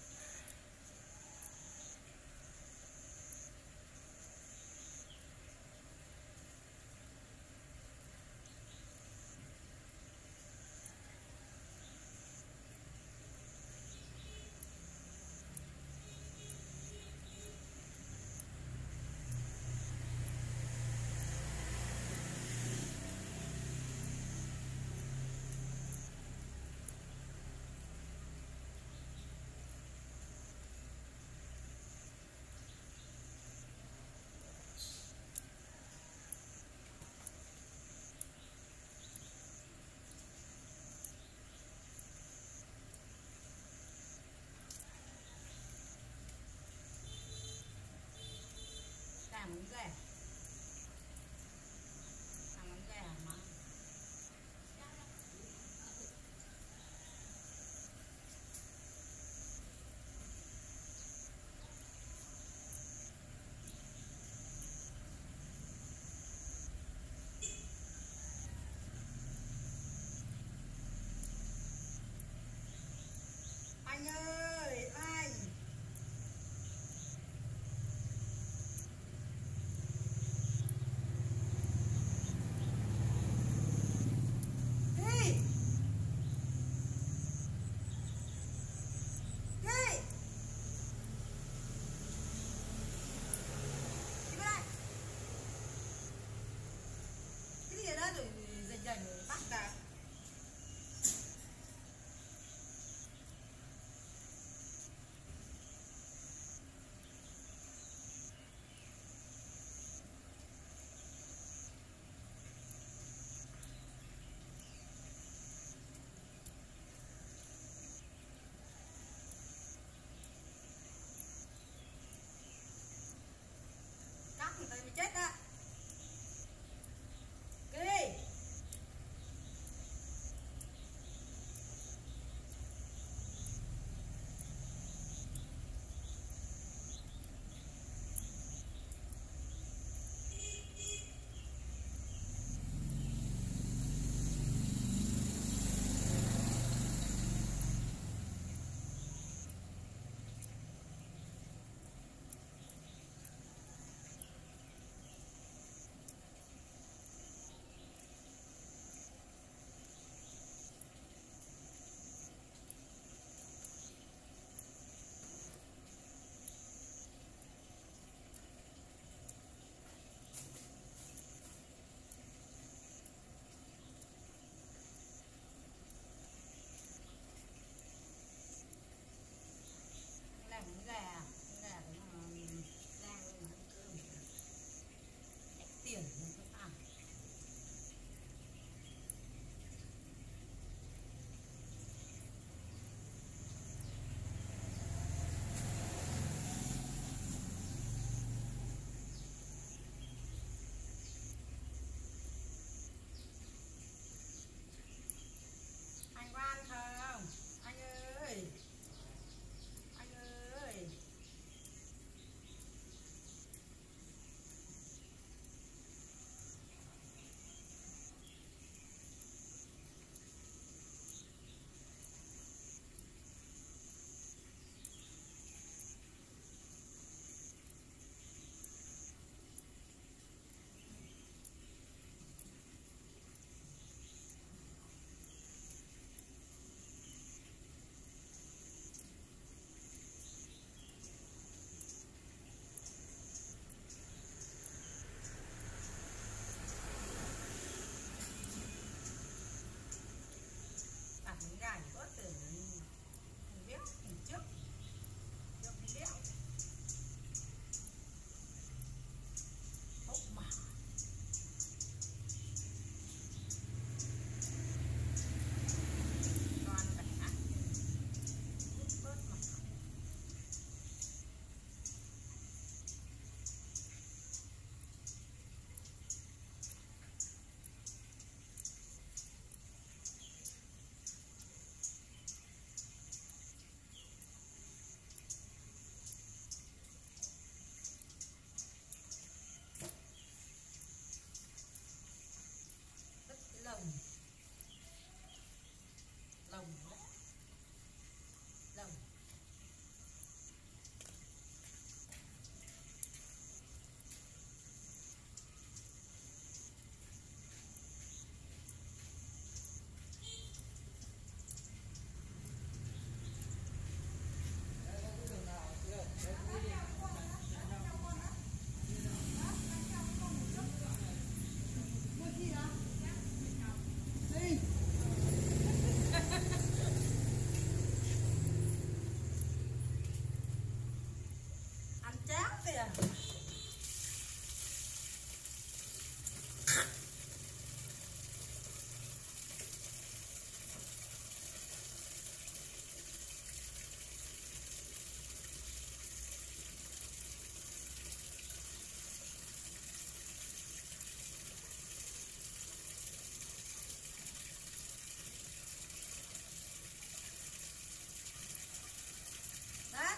Làm món gà, làm món gà mà. Anh ơi, anh. Đi. Đi. Đi vào đây. Cái gì ở đó rồi dần dần bắt cả.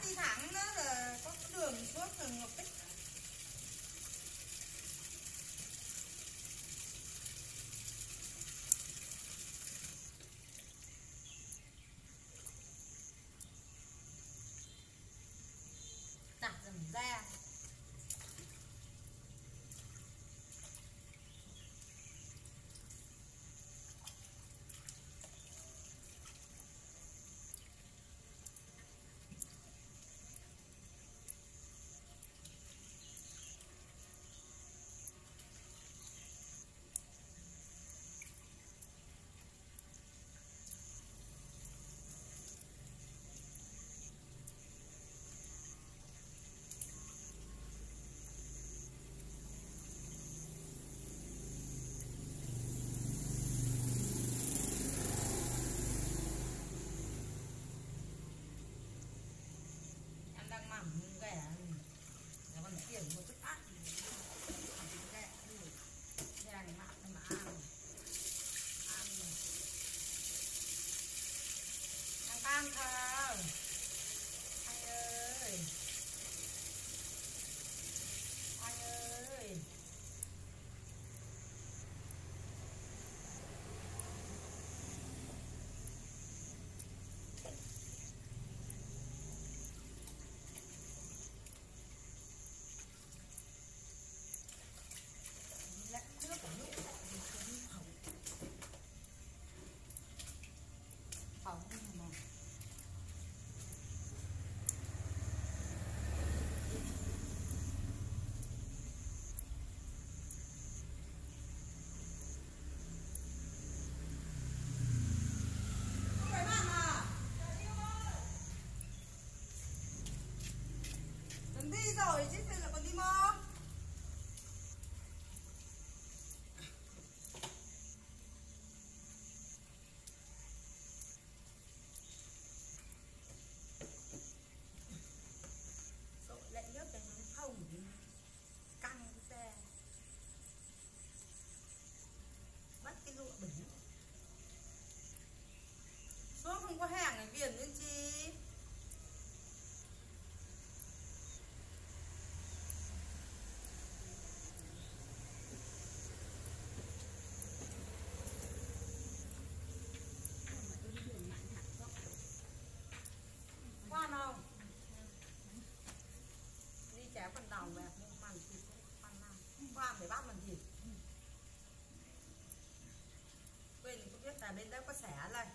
đi thẳng nữa là có cái đường xuống đường Ngọc Tích. Đặt dần ra. Em đang mắm ghẻ nó còn kiểu một chút ác ghẻ đi ghẻ mặn mà ăn ăn ăn cam không anh ơi anh ơi lẽ nước của nước phỏng phỏng mà không phải bạn à đừng đi rồi chứ bây giờ còn đi mò. Rồi lại nước cái nó phồng đi căng cái xe mất cái lụa bẩn xuống không có hàng ở biển nữa chi. Khoan không đi chém phần đầu về mua màn thịt khoan nào khoan để bắt màn thịt quên không biết là bên đây có xẻ này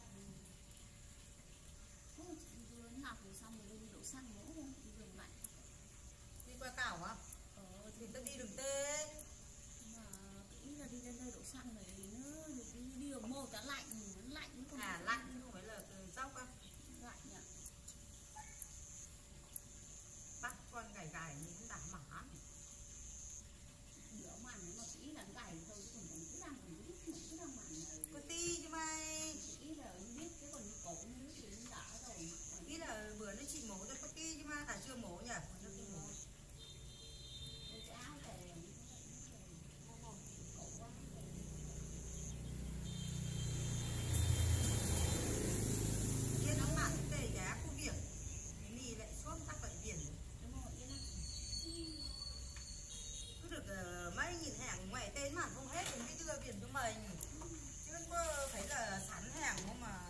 vừa học rồi xong rồi đi đổ xăng nữa không đi đường lạnh. đi qua cảo á Ờ thì ta đi đường tê mà ý là đi lên đây đổ xăng này nữa rồi đi, đi đường mô đã lạnh nó lạnh còn à lạnh chứ không phải là từ dốc á lạnh nhỉ. bắt con gảy gảy những đảm mã Đỡ màn nó chỉ là gảy thôi chứ còn mình cứ đang còn biết mình cứ đang màn này có ti chứ mày ý là biết cái còn cổ nó thì nó đã rồi. ý là bữa nó chị mổ cho có ti chứ mà à chưa mổ nhỉ còn chưa mổ Cái áo về cổ quá kia nó mặn tề giá khu biển mì lại xuống tắc bệnh biển đúng rồi yên lặng. cứ được uh, mấy nghìn hàng ngoài tên mà không hết thì mới đưa biển cho mày chứ không có phải là sẵn hàng không mà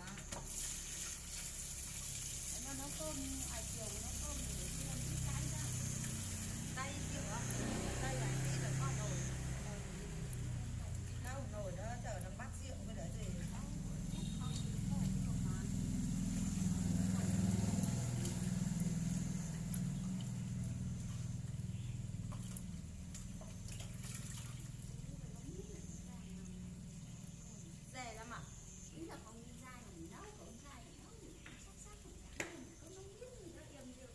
Nó nấu cơm ai chiều nó cơm để cho nó cái ra. đây kiểu á đây là tí là con nồi đâu nồi đó chờ nó bắt rượu với để gì dè lắm à Ý là không đi ra mình nấu, còn ra thì nấu thì sắc sắc một cái, có nấu biết gì đó em chưa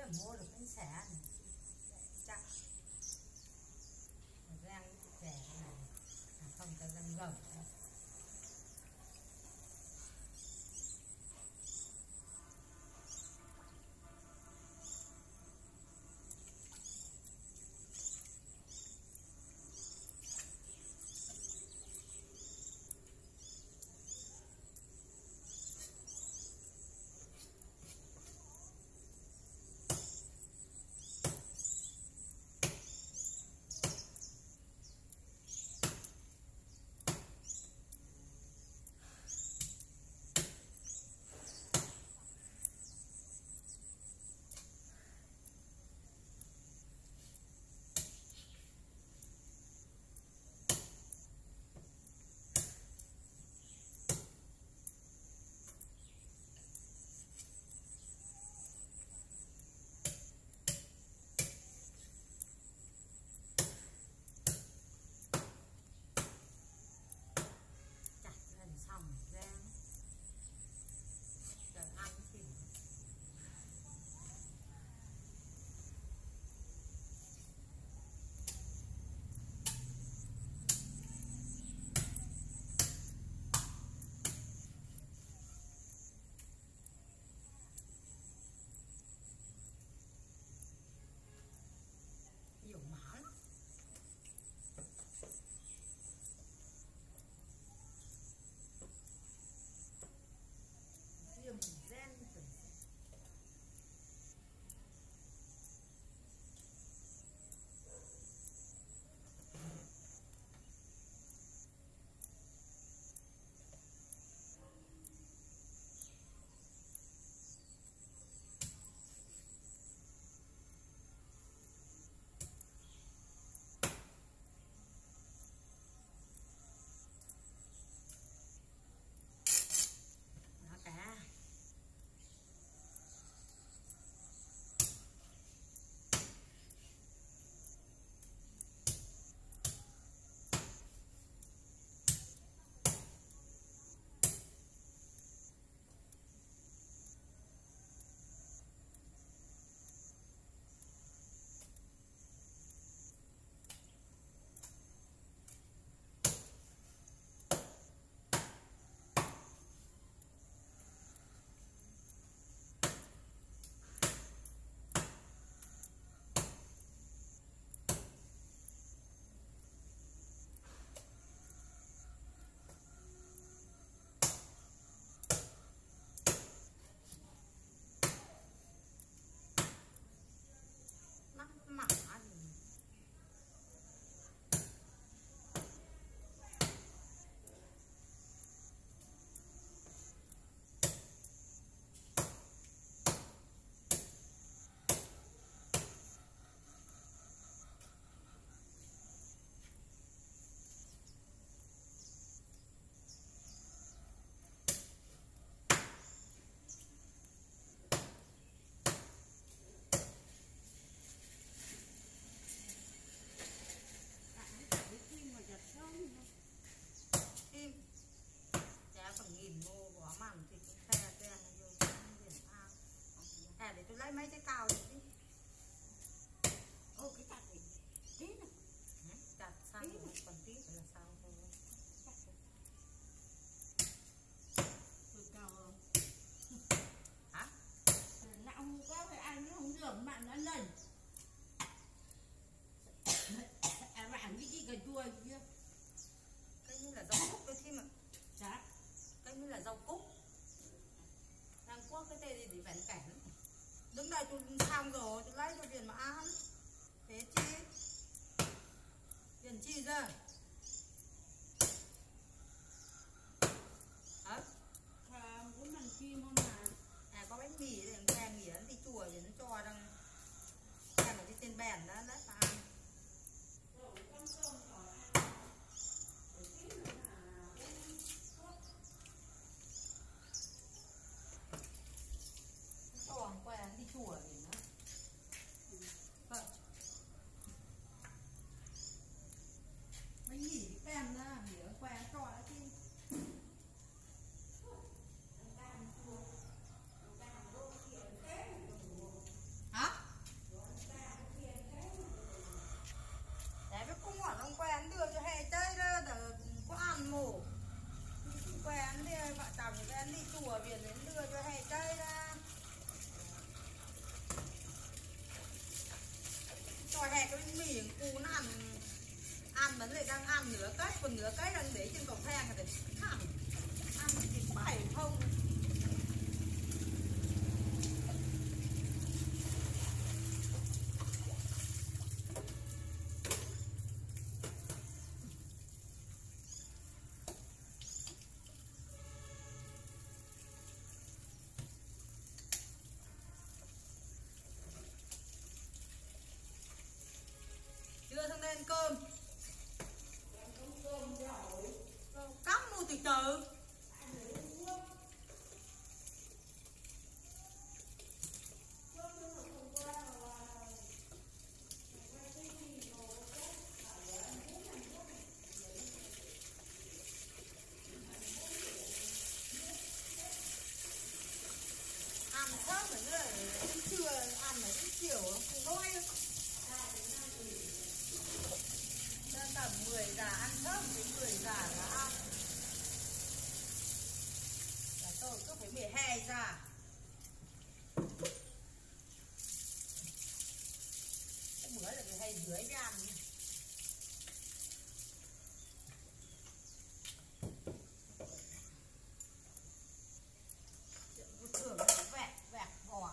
phải mua được bánh xẻ này chắc rang xẻ này à, không ta rang gầm xong rang rồi ăn thì nhiều mỡ lắm. Riêng rang phải nó cả mắc mỏ gì im chả còn nghìn ngô bỏ mặn thì cũng phe phe vô biển ao à để tôi lấy mấy cái cao đi ô cái chặt thì tí nữa chặt sang rồi còn tí là sao thôi tôi cao không hả lão không có phải ai nữa không được bạn nó lần à bạn cái gì cái chua kia cái như là rau cúc đấy thêm ạ chả cái như là rau cúc Hàn Quốc cái tên gì để bén cảnh đứng đây tôi xong rồi tôi lấy cho Điền mà ăn thế chi Điền chi ra hả à muốn bằng kim không mà à có bánh mì để nghe nghỉ đi chùa thì nó cho đang xem là cái tên bèn đó đấy mà ăn còn qua đi chùa thì nó vâng phần nửa cái đang để trên cầu thang rồi để thẳng ăn thì phải không. Đưa thằng lên cơm. Cắm mua từ từ. Ăn sớm rồi nữa, đến trưa ăn ở đến chiều không đói. Nên tầm mười giờ ăn sớm đến mười giờ là ăn. Và tôi cứ phải mười hai giờ. Cái bữa là mười hai rưỡi mới ăn. Thường nó vẹt vẹt bò.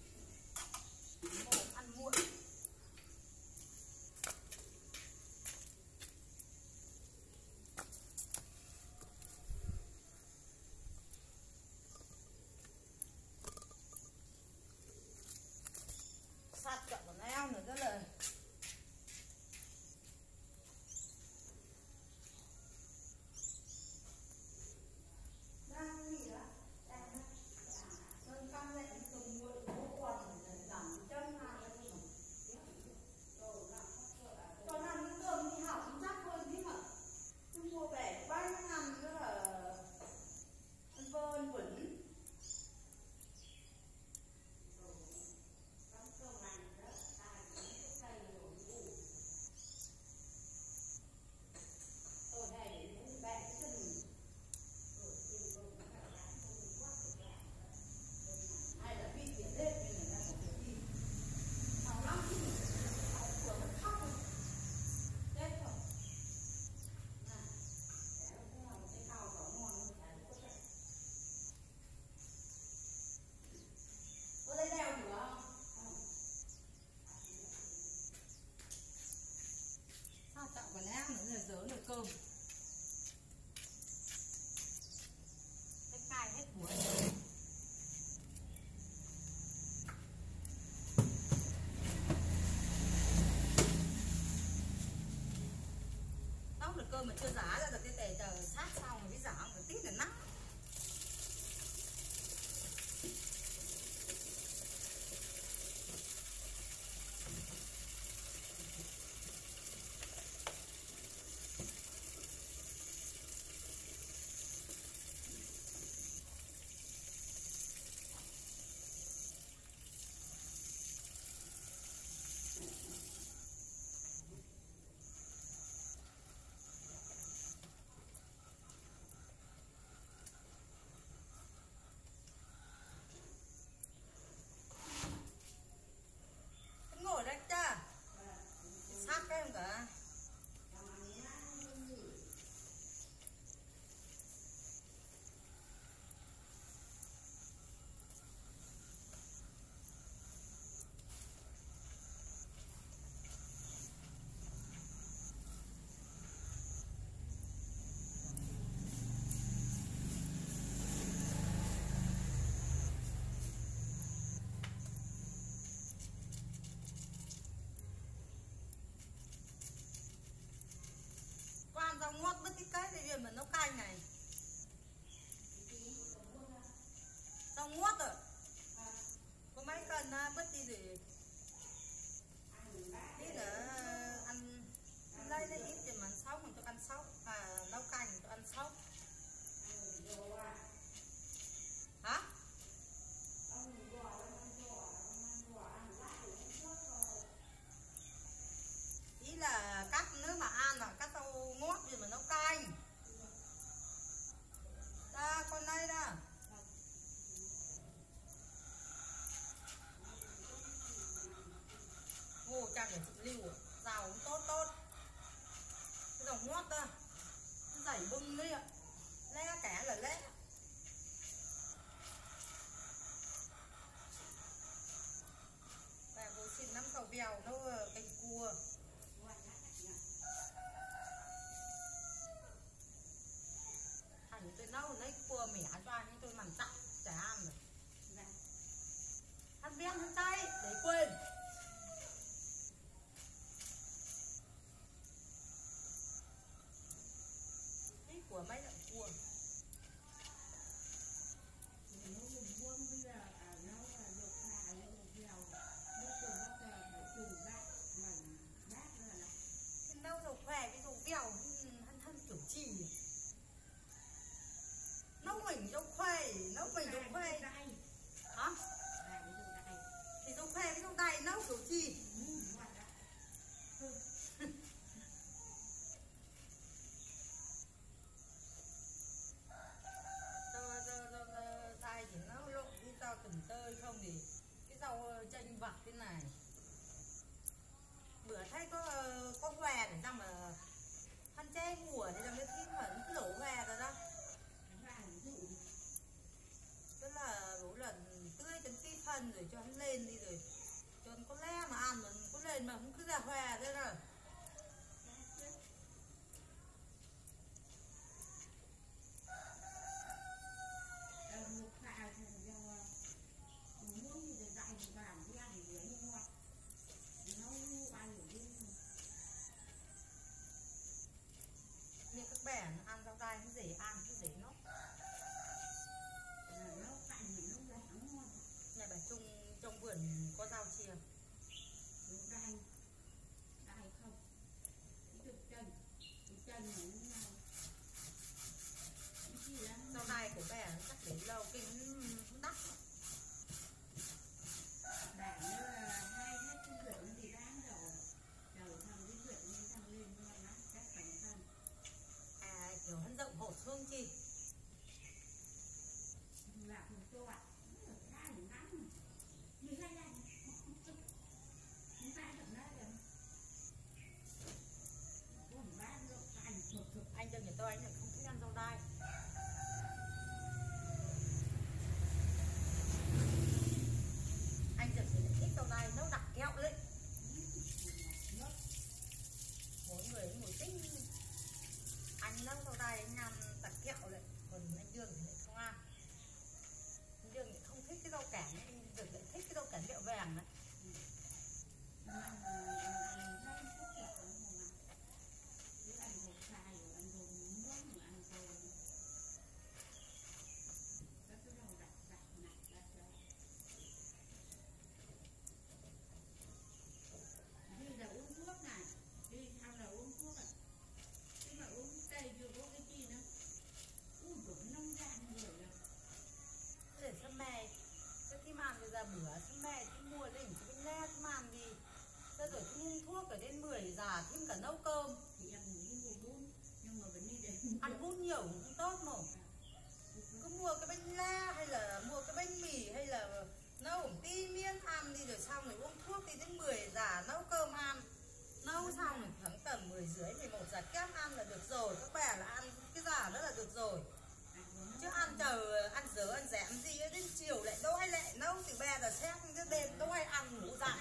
Mồm ăn muộn. Sát chọn quần áo nữa rất là đang gì đó đang sơn căng lại dùng nguội của quần giảm chân lại còn ăn cái cơm thì hỏng chắc hơn chứ mà cứ mua về bao nhiêu năm nữa là ăn vơn vẩn. Tạo quần áo nữa là dớ nồi cơm. Cái cay hết buổi. Tóc nồi cơm mà chưa giá ra được cái tề chờ sát xong rồi mới giá một tí là nắng. của mấy loại cua. Nấu dầu khỏe cái dầu vèo hân hân kiểu chì. Nấu mình dầu khoai, nấu mình dầu khoai. Hả? Thì dầu khoai với dầu đay nấu kiểu chì. Tay chỉ nấu lộn cái rau cần tơi không thì cái rau chanh vặt thế này. Bữa thấy có có hòe để rằng mà ăn chay mùa thì làm cái thím mà nó lỗ hòe rồi đó. Tức là đủ lần tươi đến cái phân rồi cho hắn lên đi rồi cho hắn có le mà ăn mà có lên mà không cứ ra hòe thế rồi. Như các bè nó ăn rau đay nó dễ ăn, nó dễ nấu. Nhà bà Trung trong vườn có rau chia. Rau đay của bè nó chắc để lâu kinh nó đắt. À kiểu hắn rộng hột hương chi. Anh cho nhà tôi anh lại không thích ăn rau đay. Anh Trần thì thích rau đay nấu đặc kẹo lên. Mỗi người mỗi thích. Anh nấu rau đay anh ăn đặc kẹo lên. Còn anh Dương thì lại không ăn. Anh Dương thì không thích cái rau cải, anh Dương lại thích cái rau cải kẹo vàng đấy. Để sâm mè cái thím ăn bây giờ bữa sâm mè thím mua lên cái bánh le thím ăn đi. Thế rồi thím uống thuốc ở đến mười già thím cả nấu cơm. Ăn bún nhiều cũng không tốt mà. Cứ mua cái bánh le hay là mua cái bánh mì hay là nấu một tí miếng ăn đi rồi xong rồi uống thuốc đi đến mười già nấu cơm ăn. Nấu xong rồi khoảng tầm mười rưỡi mười một giờ kép ăn là được rồi. Các bà là ăn cái già đó là được rồi. Chứ ăn chờ ăn dở ăn dẻm gì đến chiều lại đói lại nấu thì bé là xét cái đêm đói ăn ngủ dặn.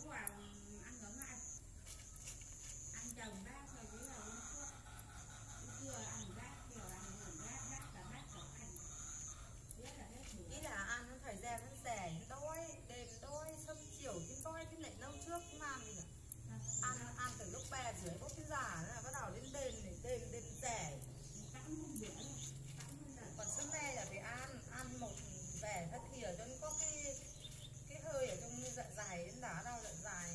Ý là ăn nó thời gian nó rẻ đói đêm đói xong chiều thì đói thì lại nấu trước cũng ăn gì cả. Ăn ăn từ lúc ba rưỡi bốc cái già là bắt đầu đến đêm này đêm đêm rẻ. Còn sớm nay là phải ăn ăn một vẻ phát thìa cho nó có cái cái hơi ở trong dạ dày đến đá đau dạ dày.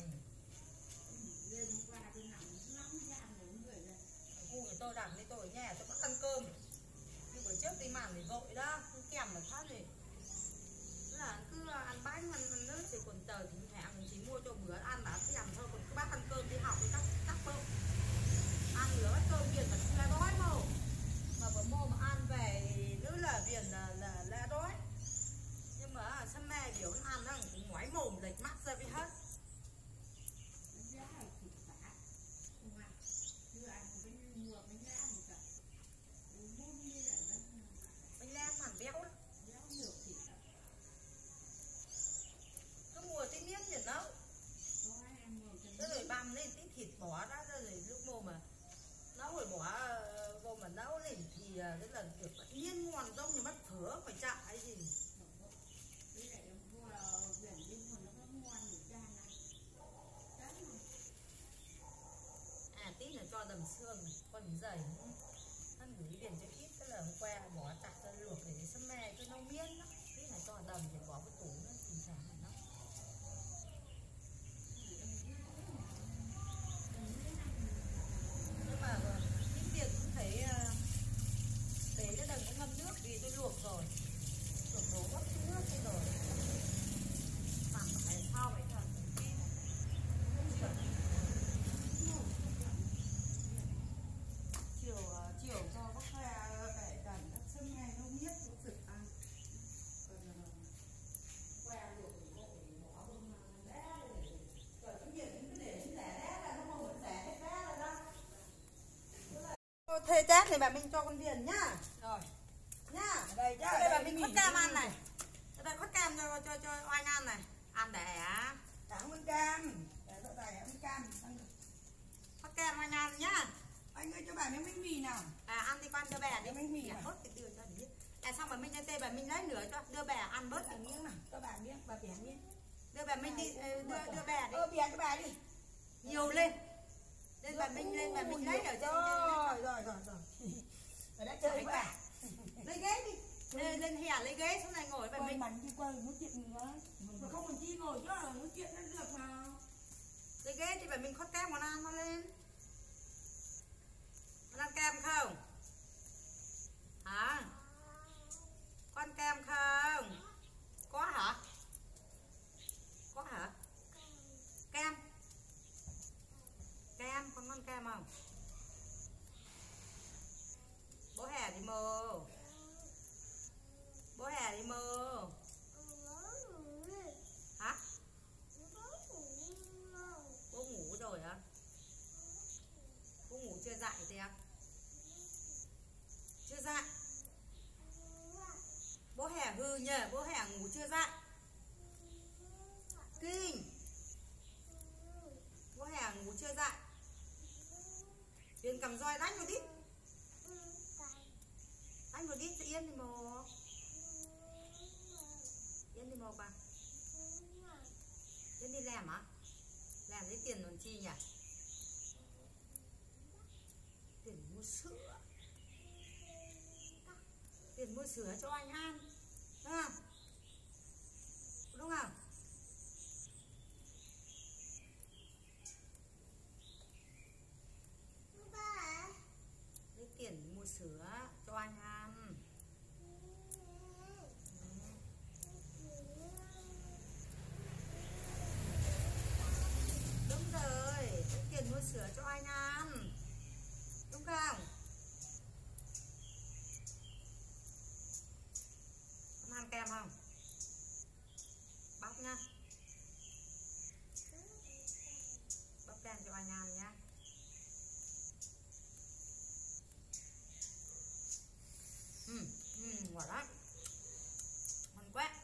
Khu của tôi đặt đi tôi ở nhà tôi bắt ăn cơm. Nhưng bữa trước đi màn thì vội đó, không kèm mà phát gì. Tức là cứ ăn bánh ăn, ăn nước thì còn trời thì phải ăn chỉ mua cho bữa ăn đã kèm thôi, còn cứ bác ăn cơm đi học thì tắt tắt bơm. Ăn nửa bát cơm biển mà không là đói mà. Mà bữa mô mà ăn về nữa là biển là, là, là đói. Nhưng mà sâm me kiểu nó ăn nó cũng ngoái mồm lệch mắt ra với hết. Bánh le ăn béo lắm. Cứ mua tí miếng thì nấu. Thế rồi băm lên tí thịt bỏ ra rồi lúc mô mà nấu rồi bỏ vô mà nấu lên thì rất là được nhiên ngon giống như bắt thửa phải chạ hay gì. À tí nữa cho đầm xương này, con dày hắn gửi điện cho thê chát này bà Minh cho con Viền nhá. Rồi, Nhá. ở đây nhá. Đây, Ở bà đây Minh nghỉ khuất cam đi. ăn này. Ở đây khuất cam cho cho cho oanh ăn này. Ăn để Cảm ơn cam. Để dạo này ăn cam. Ăn được. khuất cam oanh ăn nhá. Anh ơi cho bà miếng bánh mì nào. À ăn đi quan cho bè đi. Cái bánh mì Dạ, này. bớt cái đưa cho đi. À xong bà Minh lên tê bà Minh lấy nửa cho đưa bè ăn bớt. Bà miếng nào. Cho bà miếng, bà bẻ miếng. Đưa bà Minh đi ờ, đưa đưa bè đi. Ơ bẻ cho bà đi. Nhiều lên. Lên bà Minh lên bà Minh lấy ở trên Rồi, rồi, rồi, rồi. Ở đây chơi bà. lấy ghế đi. Lên lên hè lấy ghế xuống này ngồi bà Quay Minh. mảnh đi quay nói chuyện nữa. Mà không còn chi ngồi chứ là nói chuyện nó được mà. Lấy ghế thì bà Minh khuất cam còn ăn nó lên. Con ăn kem không? Hả? Con kem không? Có hả? Có hả? Kem. Kem, con ăn kem không? Bố hè đi mơ. Bố hè đi mơ. Hả? Bố ngủ rồi hả? Bố ngủ chưa dậy thì à? Chưa dậy. Bố hè hư nhờ, bố hè ngủ chưa dậy. Kinh. Bố hè ngủ chưa dậy. Yên cầm roi đánh vào đi. Đánh vào đi, tự yên đi mồ. Yên đi mồ bà. Yên đi làm hả? Làm lấy tiền làm chi nhỉ? Tiền mua sữa. Tiền mua sữa cho anh ăn. Đúng không? Đúng không? Lấy tiền mua sữa cho anh ăn. Đúng rồi, lấy tiền mua sữa cho anh ăn. Đúng không? Con ăn kem không? Bóc nha. Bóc kem cho anh ăn nhá. Ừ, ừ, ngon lắm. Ngon quá.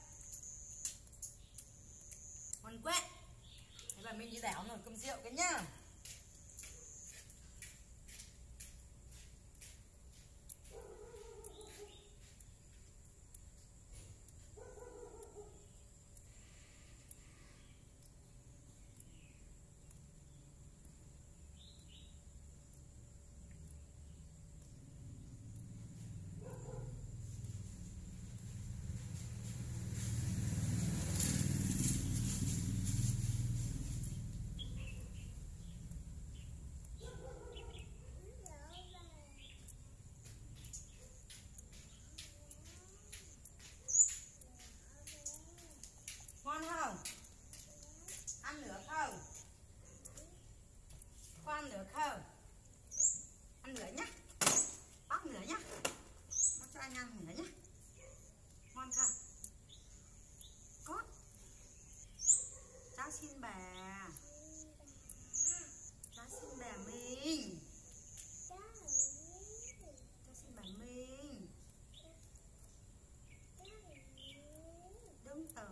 Ngon quá. Thế bà mình đi đảo nồi cơm rượu cái nhá. Ngon không? Ăn nữa không? Có ăn nữa không? Ăn nữa nhá. Bóc nữa nhá. Bóc cho anh ăn nữa nhá. Ngon không? Có. Cháu xin bà. Cháu xin bà mình. Cháu xin bà mình. Đúng rồi.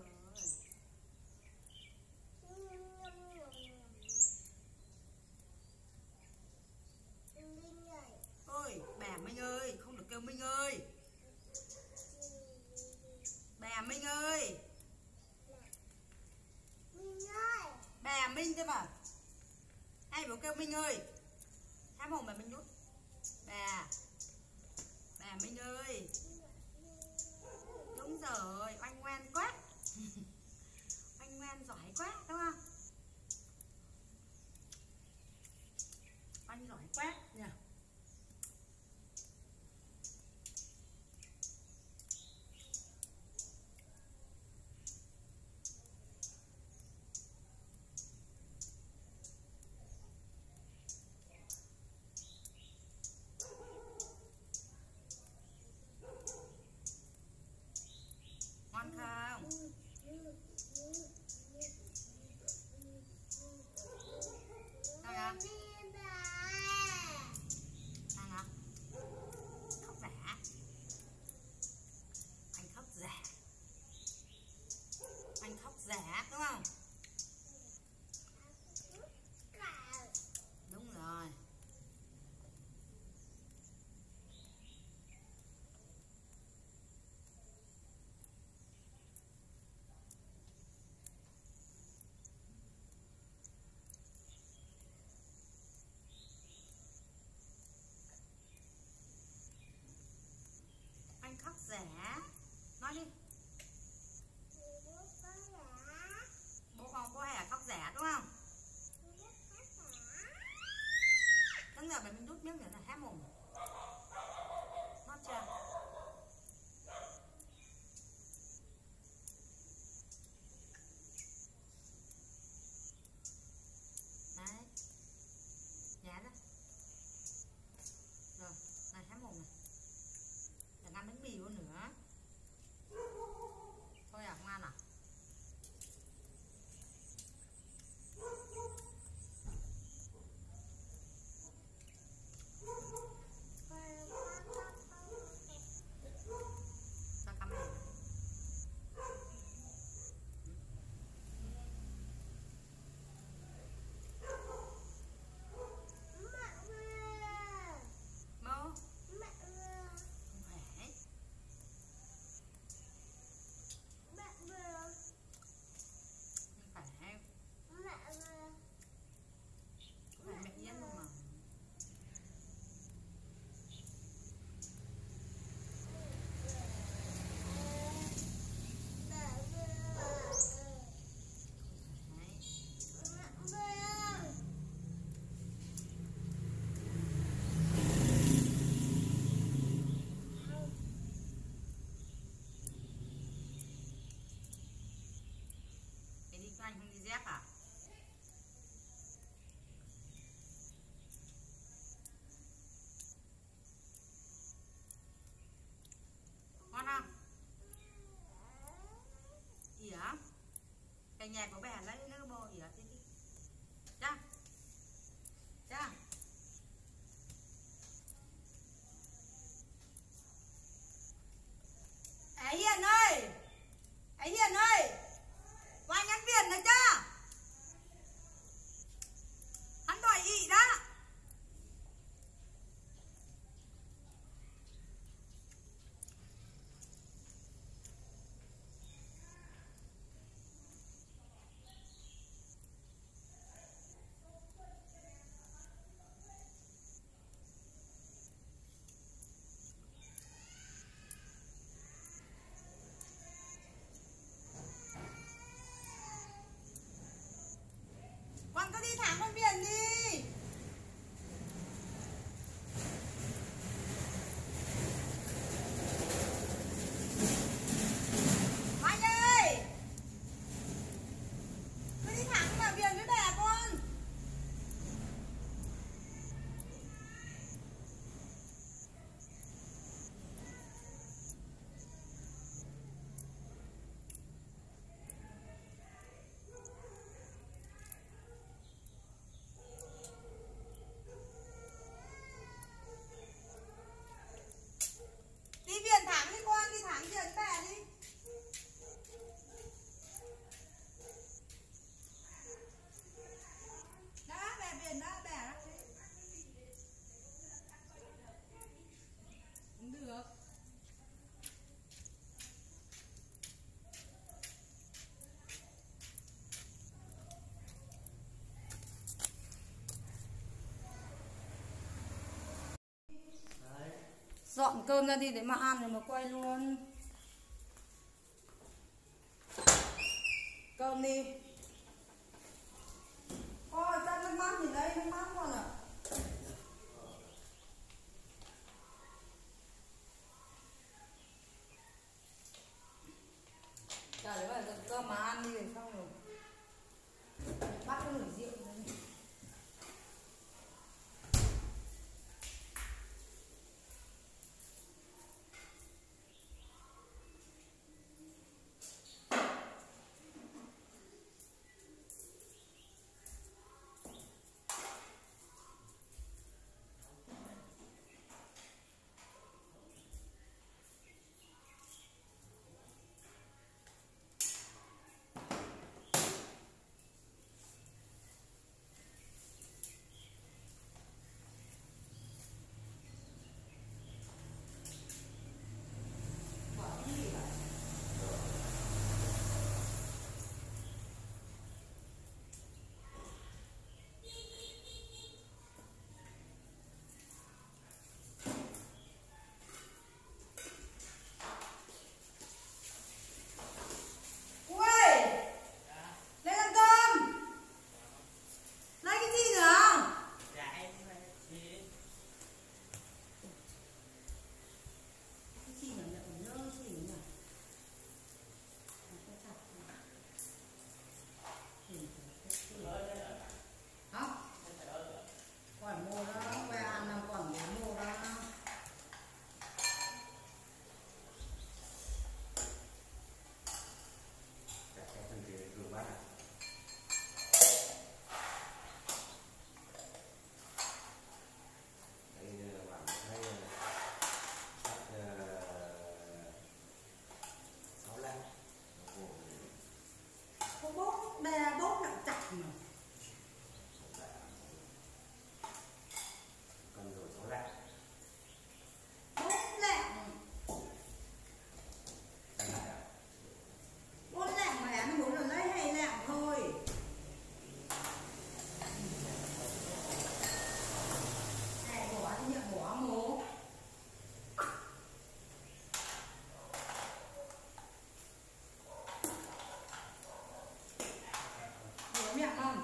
Ôi, bà Minh ơi, không được kêu Minh ơi. Bà Minh ơi. Bà Minh thế mà. Ai bảo kêu Minh ơi. Há mồm bà Minh nhút. Bà. Bà Minh ơi. Đúng rồi, oanh ngoan quá. Oanh ngoan giỏi quá, đúng không? Oanh giỏi quá nhỉ. Ngon không? rẻ đúng không? Đúng rồi. Anh khóc rẻ. Nói đi. Bố con có hè khóc rẻ đúng không? Tức là mình đút nước nữa là hé mồm. Nó chưa? Đấy. Nhá đó. Rồi, này hé mồm này. Đừng ăn bánh mì luôn nữa. Thôi à, không ăn à? Cho camera. Mau. Không phải. Không phải. Không phải mẹ Yên đâu mà. Mày đi anh không đi dép à? Ngon không? Gì hả? Cái nhà của bé lấy nó bò gì hả? Đi đi. Ra. Ra. Ấy Hiền ơi. Ấy Hiền ơi. Qua nhắn tiền này chưa? Hắn đòi ị đó. Con cứ đi thẳng con biển đi. Anh ơi. Cứ đi thẳng vào biển với bè con. Đi biển thẳng đi con, đi thẳng biển bè đi. Đó, bè biển đó, bè đó. Cũng được. Dọn cơm ra đi để mà ăn rồi mà quay luôn. Cơm đi. Ôi, chân nước mắm thì đấy, nước mắm con à. Trời ơi, cơm mà ăn đi rồi xong rồi. Bắt cái nồi rượu đấy. có mẹ không?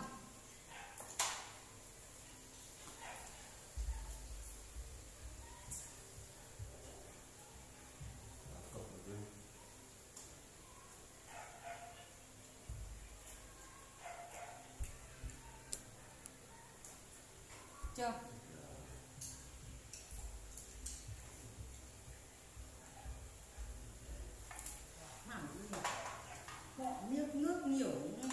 Chưa? Hẳn đi. Họ nước nước nhiều nữa.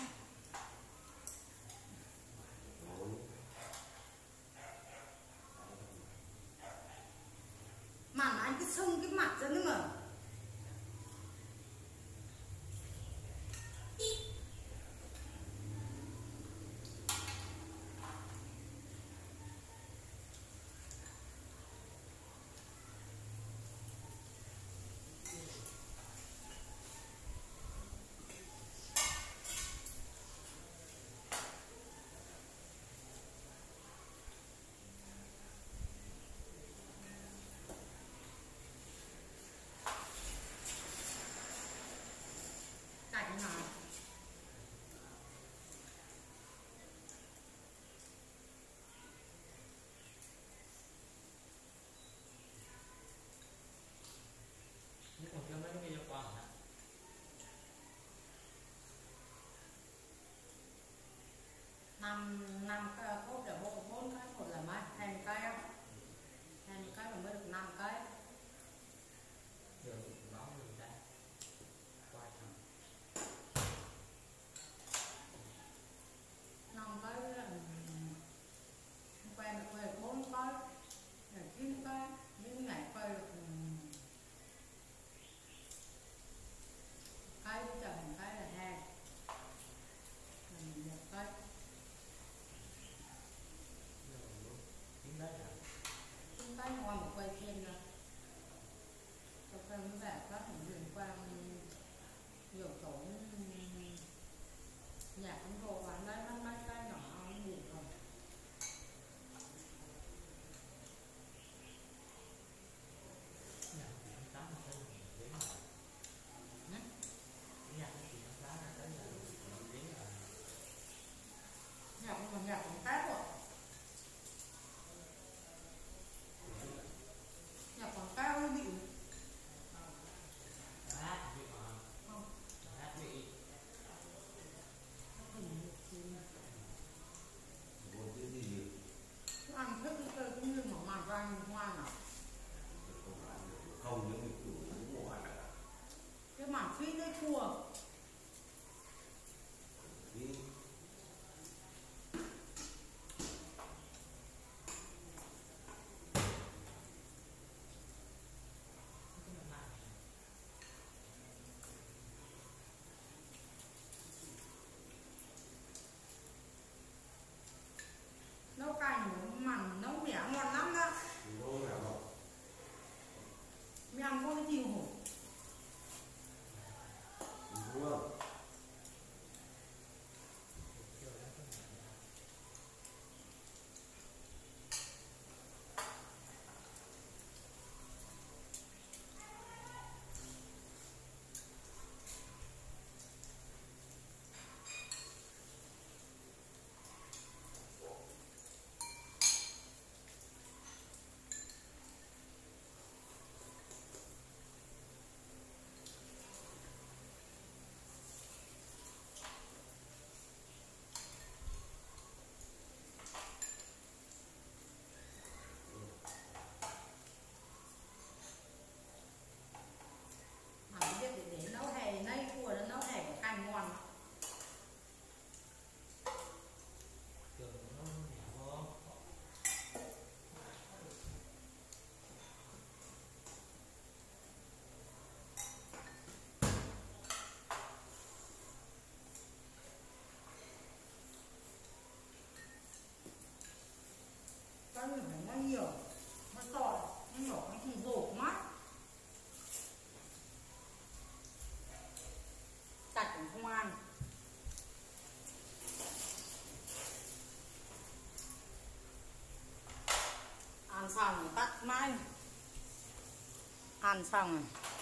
Mà anh cứ xông cái mặt ra nữa mà. Cảnh nào? Nhưng còn chưa mấy cái cho con hả? năm năm cái cốt là bộ bốn cái một là mấy hai mươi cây không? Hai mươi cây mà mới được năm cây. Giờ nó người ta quay thằng Năm cây là quen được quay bốn cây, là chín cây, những ngày quay được cây chờ một cái là hai, là mình được cây. tiếng đấy hả? Chúng ta qua một quay trên rồi. Tôi quay mới về có một đường qua nhiều chỗ nhà con đồ bán đấy bán mấy cái nhỏ ngủ rồi. Nhà thì nó tám mươi tới một tiếng rồi. Nhá. Nhà thì nó tám mươi tới một tiếng rồi. Nhà con nhà con tát rồi. Nhà con cao nó bị Hát bị mà. không? Hát bị. Buồn cái gì? Cứ ăn thức cái cây cũng như một màn răng hoa nào. Không những mình chủ cũng ngoài cả. Cái màn phi đấy chua. Đi. Nấu canh mặn nấu mẻ ngon lắm đó. Đâu là không? Mẹ ăn có cái gì hổ. Đúng không? Mà biết để, để nấu hề nấy cua nó nấu hề cái canh ngon lắm. Trường nó nhà vô. Cái này phải nó nhiều. Nó to, nó nhỏ, nó không rột mắt. Chặt cũng không ăn. Ăn xong rồi tắt máy. Ăn xong rồi